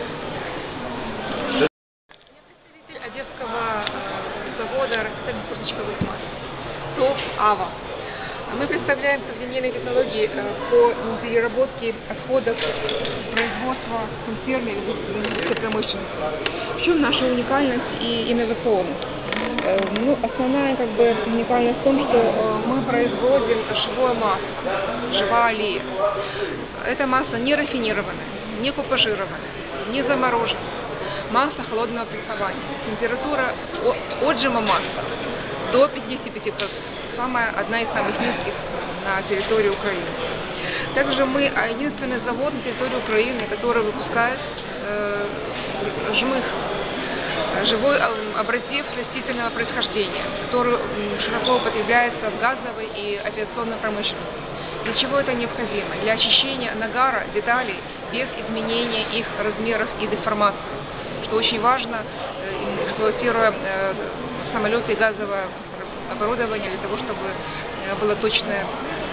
Одесского завода растительно-курточковых масс ТОВ АВА. Мы представляем современные технологии по переработке отходов производства консервной и промышленности. В чем наша уникальность и инновационность? Ну, основная как бы уникальность в том, что мы производим живое масло, живая олея. Эта масса не рафинированная, не купажированная, не замороженная. Масло холодного прессования. Температура отжима масла до пятидесяти пяти самая, одна из самых низких на территории Украины. Также мы единственный завод на территории Украины, который выпускает э, жмых, живой абразив растительного происхождения, который широко употребляется в газовой и авиационной промышленности. Для чего это необходимо? Для очищения нагара деталей без изменения их размеров и деформации, что очень важно, эксплуатируя самолеты и газовое оборудование, для того, чтобы было точное,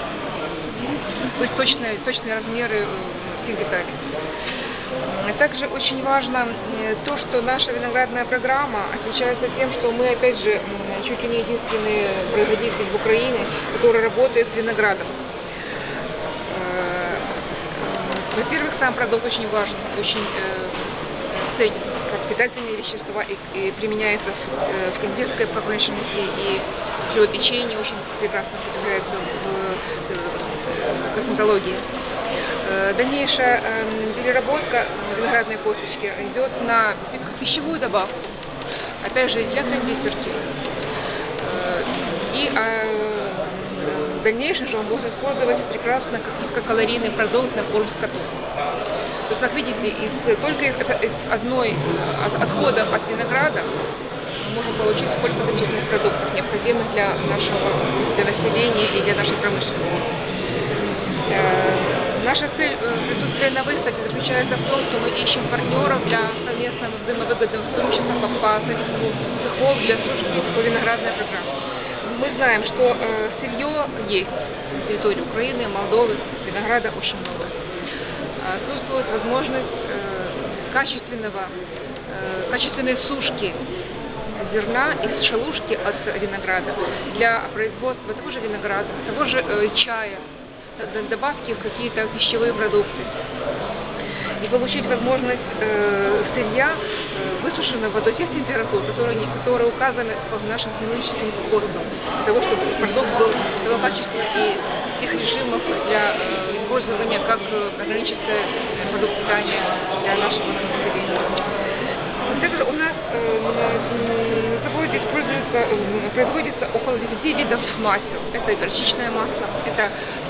точные, точные размеры всех деталей. Также очень важно то, что наша виноградная программа отличается тем, что мы, опять же, чуть ли не единственный производитель в Украине, который работает с виноградом. Во-первых, сам продукт очень важен, очень э, ценен, как питательные вещества, и, и применяется в, э, в кондитерской промышленности, и хлебопечение очень прекрасно употребляется в, в, в косметологии. Э, дальнейшая э, переработка виноградной косточки идет на пищевую добавку, опять же, для кондитерки. Э, и э, в дальнейшем же он будет использоваться прекрасно как низкокалорийный продукт на корм скоту. То есть, как видите, из, только из, из одной от, отходов от винограда мы можем получить сколько значительных продуктов, необходимых для нашего для населения и для нашей промышленности. Э, наша цель присутствия на выставке заключается в том, что мы ищем партнеров для совместного взаимовыгодного сотрудничества по строительству цехов для сушки по виноградной программе. Мы знаем, что э, сырье есть на территории Украины, Молдовы, винограда очень много. Отсутствует возможность э, качественного, э, качественной сушки зерна из шелушки от винограда для производства того же винограда, того же э, чая, добавки в какие-то пищевые продукты. И получить возможность э, сырья, э, высушенного до тех температур, которые, которые указаны в нашим технологическим кодексом, для того, чтобы продукт был того качества и тех режимов для э, использования как органическое продукт питания для нашего населения. Также у нас э, на заводе используется, э, производится около десяти видов масел. Это горчичное масло, это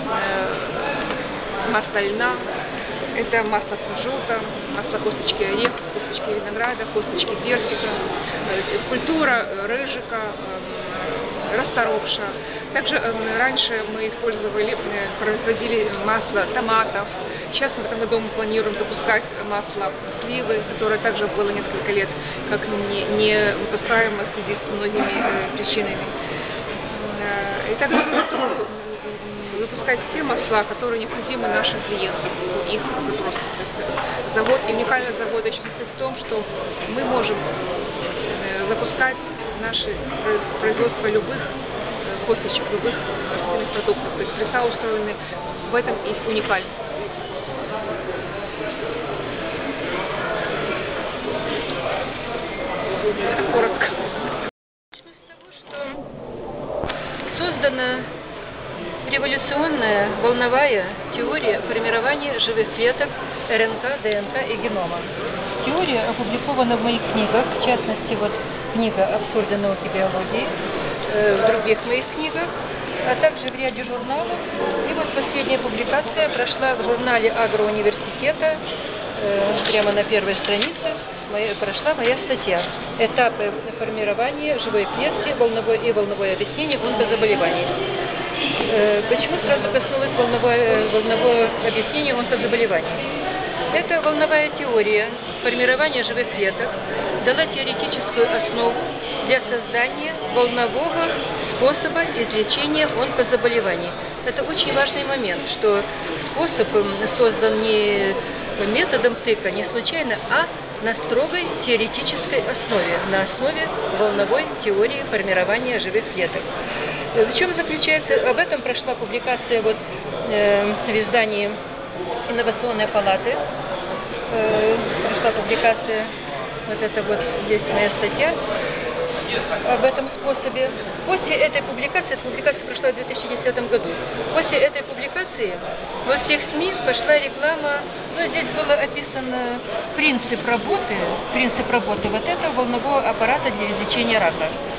э, масло льна, это масло кунжута, масло косточки ореха, косточки винограда, косточки персика, культура рыжика, расторопша. Также раньше мы использовали, производили масло томатов. Сейчас в этом году мы планируем запускать масло сливы, которое также было несколько лет как не, не выпускаемо в связи с многими причинами. И также выпускать те масла, которые необходимы нашим клиентам, их запросам. Завод, уникальность завода еще в том, что мы можем запускать наши производства любых косточек, любых растительных продуктов. То есть леса устроены, в этом их уникальность. Это коротко. Начну с того, что создана революционная волновая теория формирования живых клеток РНК, ДНК и генома. Теория опубликована в моих книгах, в частности, вот книга «Абсурды науки биологии», э, в других моих книгах, а также в ряде журналов. И вот последняя публикация прошла в журнале Агроуниверситета, э, прямо на первой странице моя, прошла моя статья «Этапы формирования живой клетки волновой и волновое объяснение онкозаболеваний». Э, почему сразу коснулось волновое, волновое объяснение онкозаболеваний? Эта волновая теория формирования живых клеток дала теоретическую основу для создания волнового способа излечения онкозаболеваний. Это очень важный момент, что способ создан не методом тыка, не случайно, а на строгой теоретической основе, на основе волновой теории формирования живых клеток. В чем заключается, об этом прошла публикация вот, э, в издании Инновационной палаты, э, прошла публикация, вот это вот здесь моя статья об этом способе. После этой публикации, эта публикация прошла в две тысячи десятом году, после этой публикации во всех СМИ пошла реклама, ну, здесь был описан принцип работы, принцип работы вот этого волнового аппарата для излечения рака.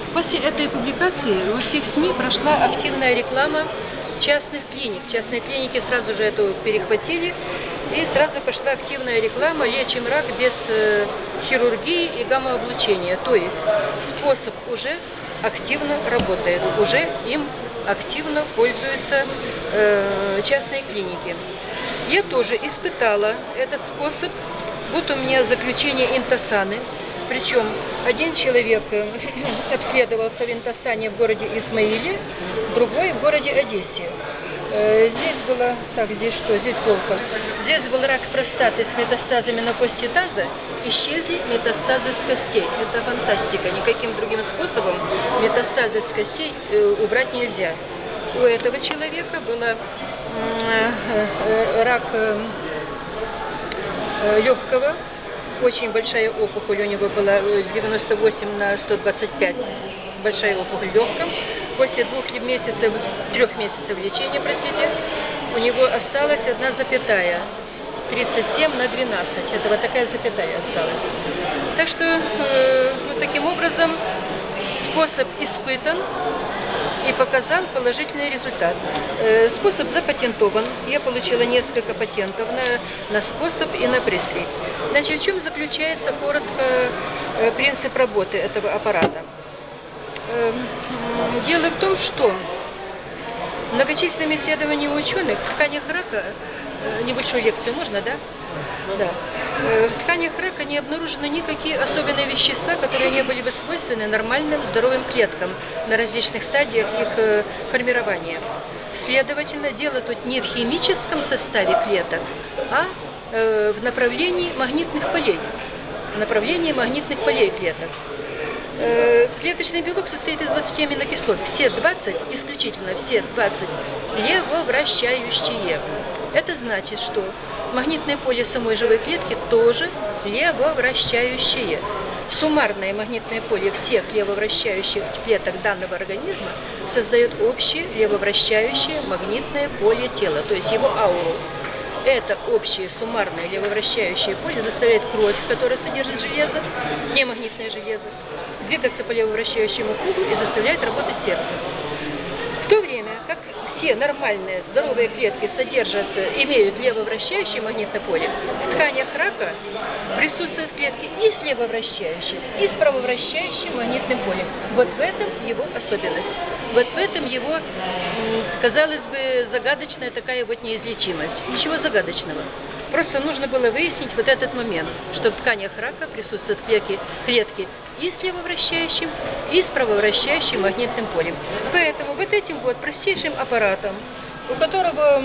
После этой публикации во всех СМИ прошла активная реклама частных клиник. Частные клиники сразу же это перехватили, и сразу пошла активная реклама «Лечим рак без э, хирургии и гамма-облучения». То есть способ уже активно работает, уже им активно пользуются э, частные клиники. Я тоже испытала этот способ. Вот у меня заключение Интосаны. Причем один человек обследовался в Интосане в городе Исмаиле, другой в городе Одессе. Здесь было, так, здесь что, здесь плохо. Здесь был рак простаты с метастазами на кости таза, исчезли метастазы с костей. Это фантастика, никаким другим способом метастазы с костей э, убрать нельзя. У этого человека был э, э, рак э, э, легкого, очень большая опухоль у него была, девяносто восемь на сто двадцать пять, большая опухоль в легком. После двух месяцев, трех месяцев лечения, простите, у него осталась одна запятая, тридцать семь на двенадцать, это вот такая запятая осталась. Так что, э, вот таким образом, способ испытан и показал положительный результат. Э, способ запатентован, я получила несколько патентов на, на способ и на пресс-релиз. Значит, в чем заключается коротко э, принцип работы этого аппарата? Дело в том, что многочисленные исследования ученых в тканях рака, небольшую лекцию можно, да? Да. В тканях рака не обнаружены никакие особенные вещества, которые не были бы свойственны нормальным здоровым клеткам на различных стадиях их формирования. Следовательно, дело тут не в химическом составе клеток, а в направлении магнитных полей. В направлении магнитных полей клеток. Клеточный белок состоит из двадцати аминокислот. Все двадцать, исключительно все двадцать, левовращающие. Это значит, что магнитное поле самой живой клетки тоже левовращающее. Суммарное магнитное поле всех левовращающих клеток данного организма создает общее левовращающее магнитное поле тела, то есть его ауру. Это общее суммарное левовращающее поле заставляет кровь, которая содержит железо, не магнитное железо, двигаться по левовращающему кругу и заставляет работать сердце. В то время как все нормальные здоровые клетки содержат, имеют левовращающее магнитное поле, в тканях рака присутствуют клетки и с левовращающим, и с правовращающим магнитным полем. Вот в этом его особенность. Вот в этом его, казалось бы, загадочная такая вот неизлечимость. Ничего загадочного. Просто нужно было выяснить вот этот момент, что в тканях рака присутствуют клетки, клетки и с левовращающим, и с правовращающим магнитным полем. Поэтому вот этим вот простейшим аппаратом, у которого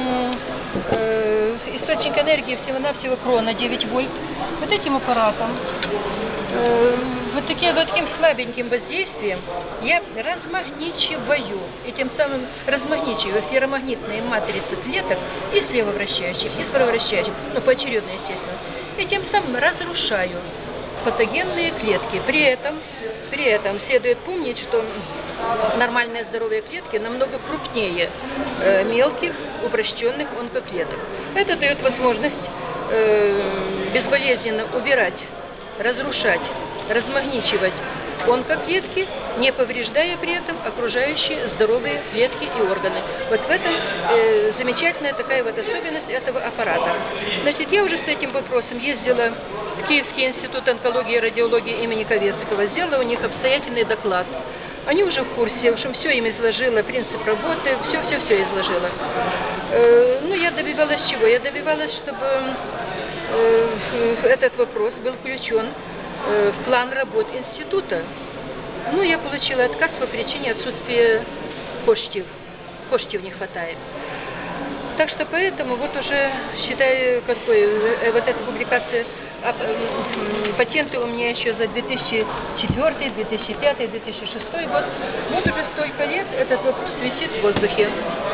э, источник энергии всего-навсего крона девять вольт, вот этим аппаратом, э, вот, таким, вот таким слабеньким воздействием я размагничиваю, и тем самым размагничиваю ферромагнитные матрицы клеток и с левовращающих, и с правовращающих, ну, поочередно, естественно, и тем самым разрушаю патогенные клетки. При этом, при этом следует помнить, что нормальные здоровые клетки намного крупнее э, мелких упрощенных онкоклеток. Это дает возможность э, безболезненно убирать, разрушать, размагничивать онкоклетки, не повреждая при этом окружающие здоровые клетки и органы. Вот в этом э, замечательная такая вот особенность этого аппарата. Значит, я уже с этим вопросом ездила в Киевский институт онкологии и радиологии имени Ковецкого, сделала у них обстоятельный доклад. Они уже в курсе, в общем, все им изложила, принцип работы, все-все-все изложила. Э, ну, я добивалась чего? Я добивалась, чтобы э, этот вопрос был включен э, в план работ института. Ну, я получила отказ по причине отсутствия коштів. Коштів не хватает. Так что поэтому вот уже, считаю, как бы, э, вот эта публикация, а, э, патенты у меня еще за две тысячи четвёртый, две тысячи пятый, две тысячи шестой год. Вот уже столько лет этот вопрос висит в воздухе.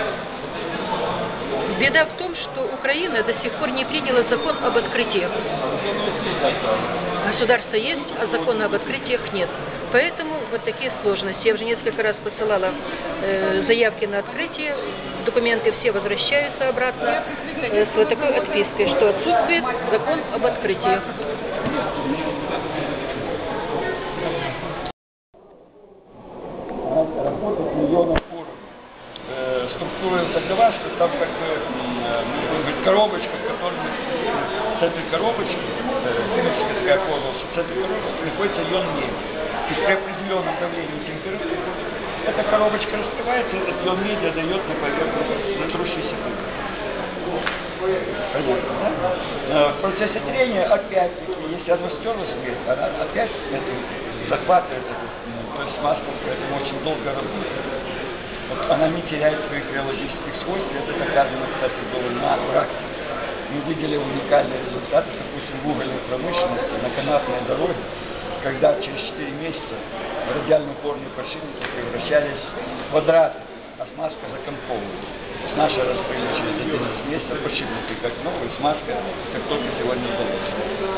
Беда в том, что Украина до сих пор не приняла закон об открытиях. Государство есть, а закона об открытиях нет. Поэтому вот такие сложности. Я уже несколько раз посылала э, заявки на открытие, документы все возвращаются обратно э, с вот такой отпиской, что отсутствует закон об открытиях. центре которого находится ион меди. И при определенном давлении температуры эта коробочка раскрывается, и этот ион меди дает на поверхность на трущийся пыль. Понятно, да? В процессе трения, опять-таки, если оно стерлось вверх, она опять это захватывает эту, то есть смазка, поэтому очень долго работает. Вот она не теряет своих биологических свойств, это доказано, кстати, было на практике. Мы видели уникальные результаты, допустим, в угольной промышленности, на канатной дороге, когда через четыре месяца радиально-упорные подшипники превращались в квадраты, а смазка закомповывалась. Наша раскрыли через одиннадцать месяцев подшипники как новые, смазка, как только сегодня удалось.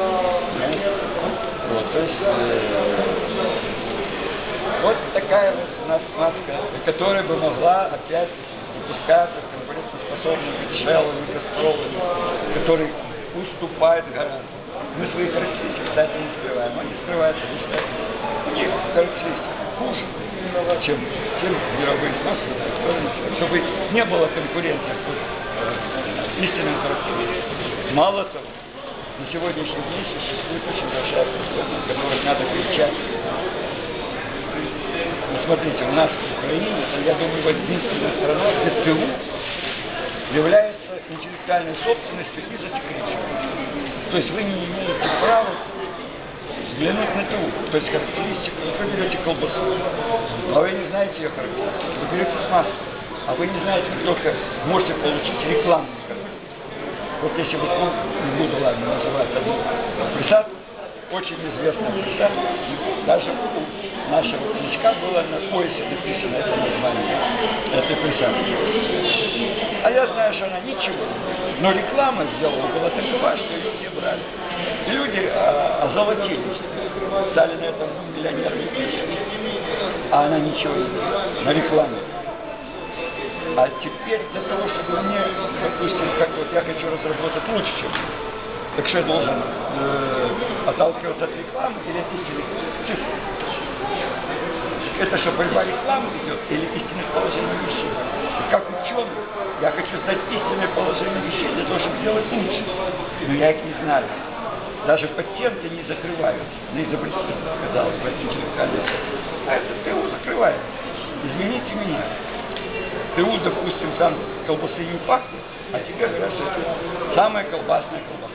Вот, то есть, э, вот такая вот у нас смазка, которая бы могла опять выпускаться конкурентоспособными шеллами, кастролами, которые уступают гарантии. Мы свои характеристики, кстати, не скрываем, они скрываются не скрывают. У них характеристики хуже, чем, чем мировые смазки, чтобы не было конкуренции с э, истинным характеристикам. Мало того, на сегодняшний день существует очень большая проблема, которую надо кричать. Ну, смотрите, у нас в Украине, я думаю, единственная страна, где ТУ является интеллектуальной собственностью и засекреченной. То есть вы не имеете права взглянуть на ТУ, то есть характеристику. Вы берете колбасу, а вы не знаете ее характеристику. Вы берете смазку, а вы не знаете, вы только можете получить рекламную характеристику. Вот если вот он, не буду, ладно, называть одну присадку, очень известная присадка, даже у нашего книжка было на поясе написано это название этой присадки. А я знаю, что она ничего не делает. Но реклама сделала была такова, что ее все брали. И люди а, озолотились, стали на этом миллионерами. А она ничего не делает на рекламе. А теперь для того, чтобы мне, допустим, как вот я хочу разработать лучше, чем так что я должен э, отталкиваться от рекламы или от истинных цифр? Это что, борьба рекламы идет или истинных положений вещей? И как ученый, я хочу знать истинное положение вещей для того, чтобы сделать лучше. Но я их не знаю. Даже патенты не закрываются. На изобретение, казалось бы, это интеллектуальное. А это ТУ закрывает. Измените меня. ТУ, допустим, там колбасы не пахнет, а тебе говорят, что это самая колбасная колбаса.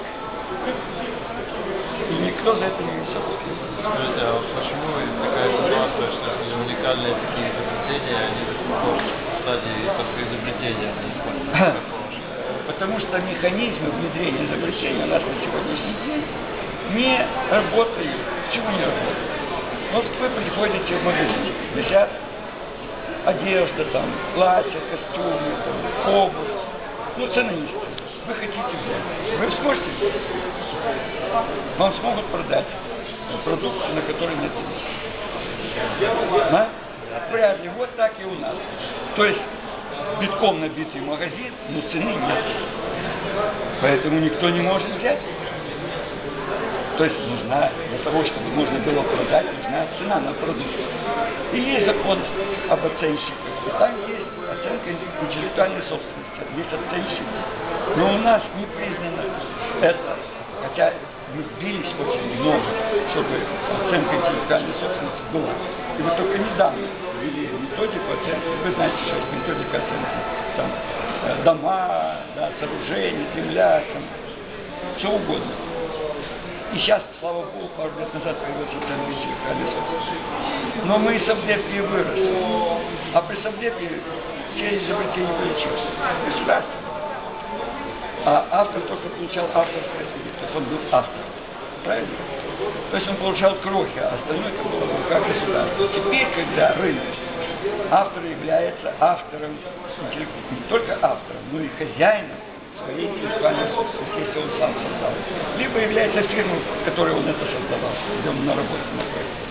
И никто за это не несет. Скажите, а почему такая ситуация, что если уникальные такие изобретения, они до сих пор в стадии только изобретения, они используются? Потому что механизмы внедрения изобретения у нас на сегодняшний день не работают. Почему не работают? Вот вы приходите в магазин, висят одежда, там, платья, костюмы, там, обувь, ну, цены низкие. Вы хотите взять. Вы сможете взять? Вам смогут продать продукцию, на которой нет цены. Да? Вряд ли. Вот так и у нас. То есть битком набитый магазин, но цены нет. Поэтому никто не может взять. То есть нужна, для того, чтобы можно было продать, нужна цена на продукцию. И есть закон об оценщиках. И там есть оценка интеллектуальной собственности. Есть оценщик. Но у нас не признано это. Хотя мы бились очень много, чтобы оценка интеллектуальной собственности была. И вот только недавно ввели методику оценки. Вы знаете, что это методика оценки. Там дома, да, сооружения, земля, там, все угодно. И сейчас, слава Богу, пару лет назад появился оценка интеллектуальной собственности. Но мы и совдепи выросли. А при совдепе все изобретения получилось. Государство. А автор только получал авторское свидетельство. То есть он был автор. Правильно? То есть он получал крохи, а остальное это было в руках государства. Теперь, когда рынок, автор является автором, не только автором, но и хозяином своей интеллектуальной собственности, если он сам создал. Либо является фирмой, в которой он это создавал, где он на работе находится.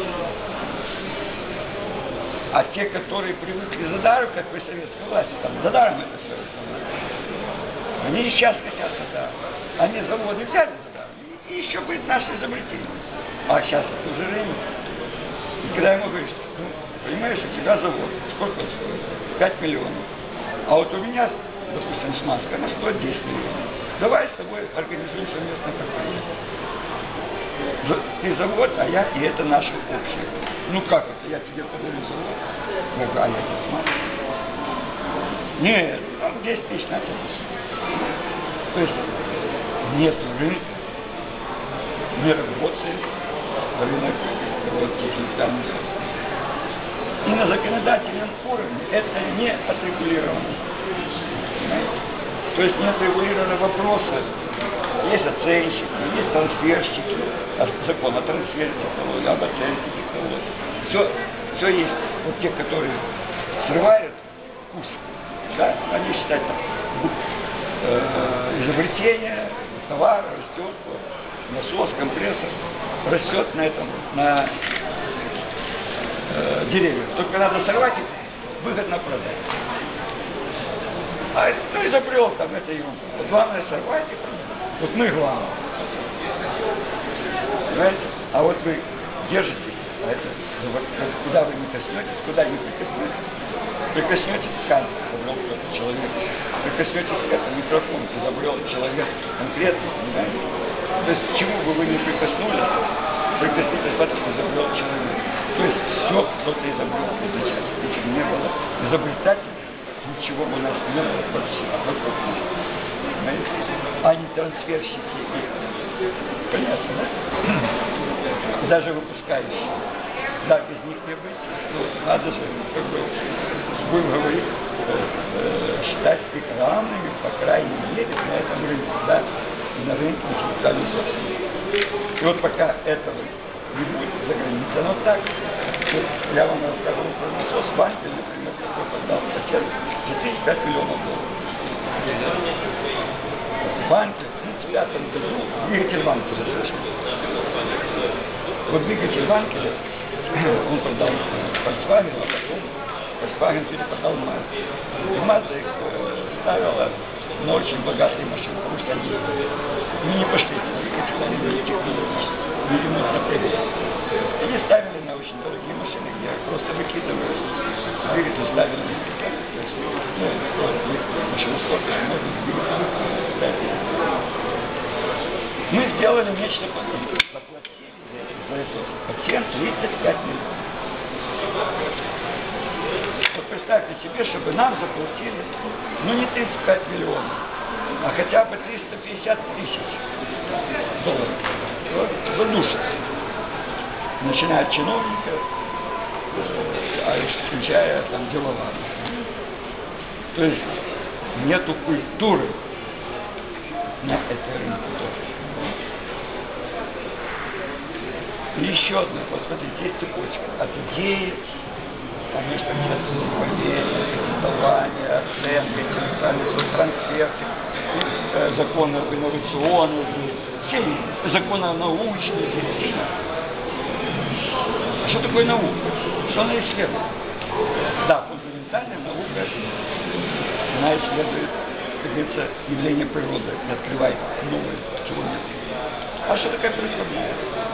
А те, которые привыкли за даром, как при советской власти, там за даром это все выполняют, они и сейчас хотят за даром. Они заводы взяли за даром. И еще будет наше изобретение. А сейчас это уже рынок. И когда ему говоришь, ну, понимаешь, у тебя завод, сколько он стоит? пять миллионов. А вот у меня, допустим, смазка, она стоит десять миллионов. Давай с тобой организуем совместное предприятие. Ты завод, а я, и это наше общее. Ну как это? Я тебе подарю завод. Я говорю, а я не знаю. Нет, там десять тысяч на это. То есть нет рынка, не работает рынок вот интеллектуальной собственности. И на законодательном уровне это не отрегулировано. Понимаете? То есть не отрегулированы вопросы. Есть оценщики, есть трансферщики, закон о трансфере технологий, об оценке технологий. Все, все есть. Вот те, которые срывают курс, да, они считают так, э, изобретение, товар растет, вот, насос, компрессор растет на этом, на э, деревьях. Только надо сорвать их, выгодно продать. А кто изобрел там это ерунда? Вот главное сорвать их. Вот мы главное. Понимаете? А вот вы держитесь, а это, куда вы не коснетесь, куда не прикоснетесь. Прикоснетесь к ткани, изобрел кто-то человек. Прикоснетесь к этому микрофону, изобрел человек конкретно, понимаете? То есть к чему бы вы не прикоснулись, прикоснитесь, потому что изобрел человек. То есть все кто-то изобрел изначально. Если бы не было изобретателей, ничего бы у нас не было вообще. Понимаете? А не трансферщики и... Понятно, да? Даже выпускающие. Да, без них не быть. Ну, надо же, как бы, будем говорить, э, считать их равными, по крайней мере, на этом рынке, да, и на рынке интеллектуальной собственности. И вот пока этого не будет за границей, оно так. Вот я вам рассказывал про насос Ванкель, например, который подал патент за тридцать пять миллионов долларов. Ванкель в тридцать пятом году, двигатель Ванкеля слышал. Вот двигатель Ванкеля он продал Volkswagen, а потом Volkswagen перепродал Mazda. И Mazda их ставила на очень богатые машины, потому что они ну, не пошли эти двигатели, они были технологически, видимо, на прибыль. Они ставили на очень дорогие машины, где просто выкидывали двигатель, ставили на специально. То есть, ну, машину скорость можно двигатель. Мы сделали нечто подобное. Заплатили за это патент тридцать пять миллионов. Вот представьте себе, чтобы нам заплатили, ну не тридцать пять миллионов, а хотя бы триста пятьдесят тысяч долларов. Вот, за душу. Начиная от чиновника, а исключая там делового. То есть нету культуры на этой рынке тоже. И еще одно, посмотрите, есть цепочка от идеи, конечно, нет поверья, кредитования, оценки, интеллектуальный трансфер, законы инновационные, все законы научные. А что такое наука? Что она исследует? Да, фундаментальная наука, она исследует, как говорится, явление природы и открывает новые чего-нибудь. А что такое прикладная?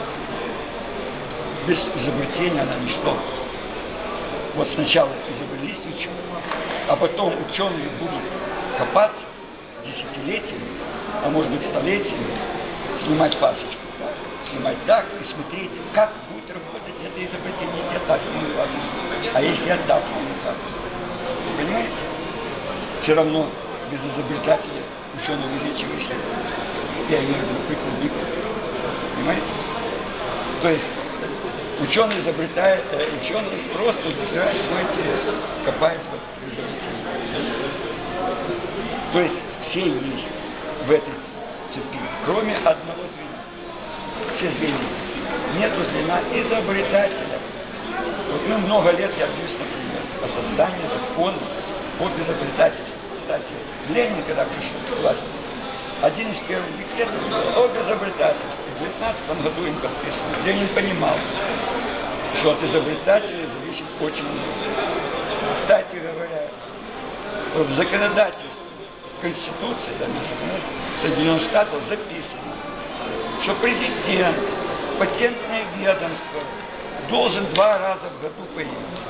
Без изобретения она ничто. Вот сначала изобрелись ученые, а потом ученые будут копаться десятилетиями, а может быть столетиями, снимать пасочку, да? Снимать так и смотреть, как будет работать это изобретение, не так, ну ладно. А если я так, ну так. Понимаете? Все равно без изобретателя ученые вылечивающие пионеры, прикладников. Понимаете? То есть ученый изобретает, э, ученый просто изобретает свой интерес, копает в изобретении. То есть все есть в этой цепи, кроме одного звена. Все звенья. Нету звена изобретателя. Вот мы много лет, я бьюсь, например, о создании закона об изобретательстве. Кстати, Ленин, когда пришел к власти, один из первых декретов был об изобретательстве. В девятнадцатом году им подписано. Ленин понимал, что от изобретателя зависит очень много. Кстати говоря, в законодательстве Конституции да, Соединенных Штатов записано, что президент, патентное ведомство должен два раза в году появиться.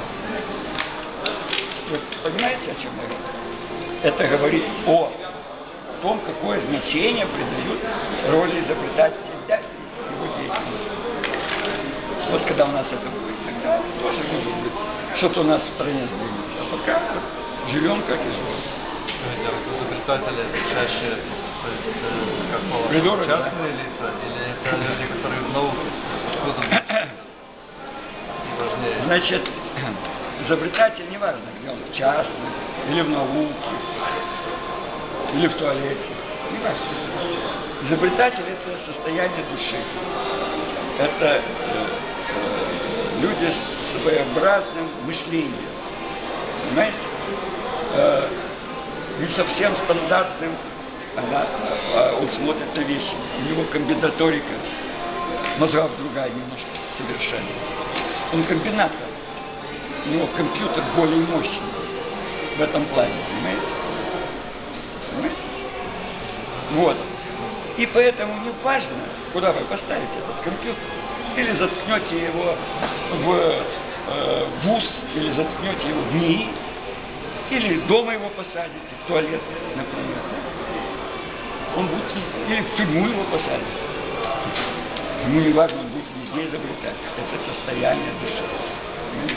Вы понимаете, о чем я говорю? Это говорит о том, какое значение придают роли изобретателей, да, его деятельность. Вот когда у нас это будет, тогда тоже может быть, что-то у нас в стране сдвинется. А пока вот, живем как и живем. Изобретатели чаще, то есть, э, как положено, Придурок, частные да? лица, или это люди, которые в науке, откуда важнее? Значит, изобретатель не важно, где он, в частном, или в науке, или в туалете. Не важно. Изобретатель — это состояние души. Это э, э, люди с своеобразным мышлением. Понимаете? Э, не совсем стандартным, она, а он смотрит на вещи. У него комбинаторика мозгов другая немножко совершенно. Он комбинатор. У него компьютер более мощный в этом плане, понимаете? Понимаете? Вот. И поэтому не важно, куда вы поставите этот компьютер. Или заткнете его в э, вуз, или заткнете его в НИИ, или дома его посадите, в туалет, например. Он будет, или в тюрьму его посадите. Ему не важно, он будет везде изобретать. Это состояние души.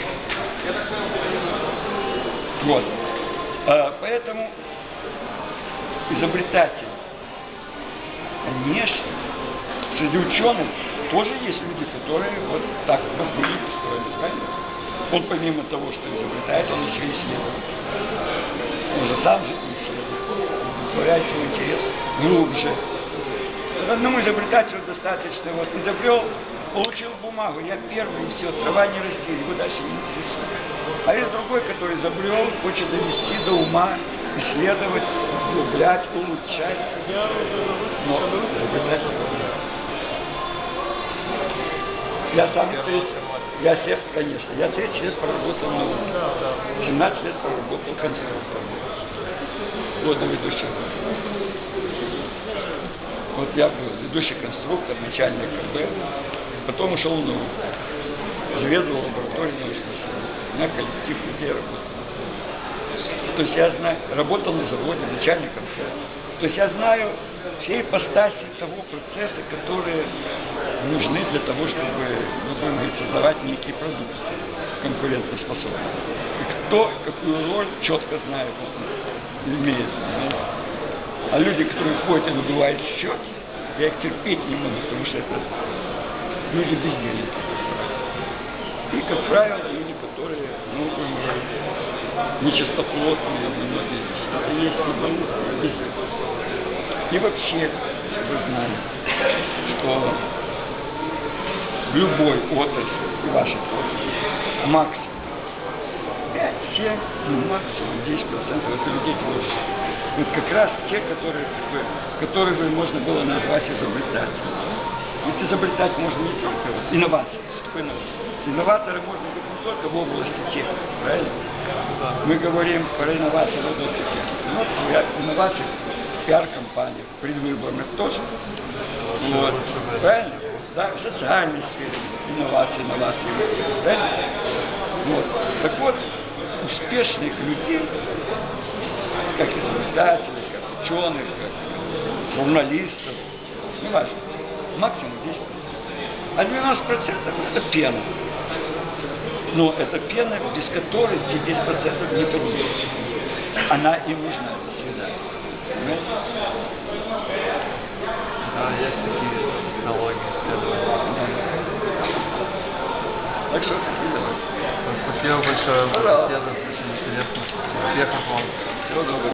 Вот. А, поэтому изобретатель, конечно, среди ученых тоже есть люди, которые вот так вот были устроены. Он помимо того, что изобретает, он еще исследует. Он же сам же исследует, удовлетворяет свой интерес глубже. Одному изобретателю достаточно, вот изобрел, получил бумагу, я первый, все, трава не растет, его дальше не интересует. А есть другой, который изобрел, хочет довести до ума, исследовать, углублять, улучшать. Но изобретатель. Я сам, я всех, конечно, я тридцать лет проработал на улице, семнадцать лет проработал конструктором, года ведущего. Вот я был ведущий конструктор, начальник КБ, потом ушел в науку, заведовал лабораторией научных исследований. У меня коллектив людей работал. То есть я знаю, работал на заводе начальником. То есть я знаю все ипостаси того процесса, которые нужны для того, чтобы, ну, будем говорить, создавать некий продукт конкурентоспособный. И кто какую роль четко знает, имеет. А люди, которые ходят и надувают счет, я их терпеть не могу, потому что это люди бездельники. И, как правило, люди, которые, ну, будем говорить, нечистоплотные, многие вещи. Это есть бездельники. И вообще, вы знаете, что в любой отрасли, и вашей отрасли, максимум пять-семь, ну максимум десять процентов это людей творческих. Вот как раз те, которые, как бы, которые бы можно было назвать изобретателями. Ведь изобретать можно не только вот, инновации. Инноваторы можно быть не только в области техники, правильно? Мы говорим про инновации в области техники. Ну, инновации в пиар-компаниях, предвыборных тоже. Вот. Правильно? Да, в социальной сфере инновации, инновации. Правильно? Вот. Так вот, успешных людей, как изобретателей, как ученых, как журналистов, не важно, максимум десять процентов. А двенадцать процентов это пена. Но это пена, без которой десять процентов не поднимется. Она им нужна для свидания. Понимаете? Да, есть такие технологии исследования. Так что, давайте. Спасибо большое за беседу, очень интересно. Успехов вам. Всего доброго.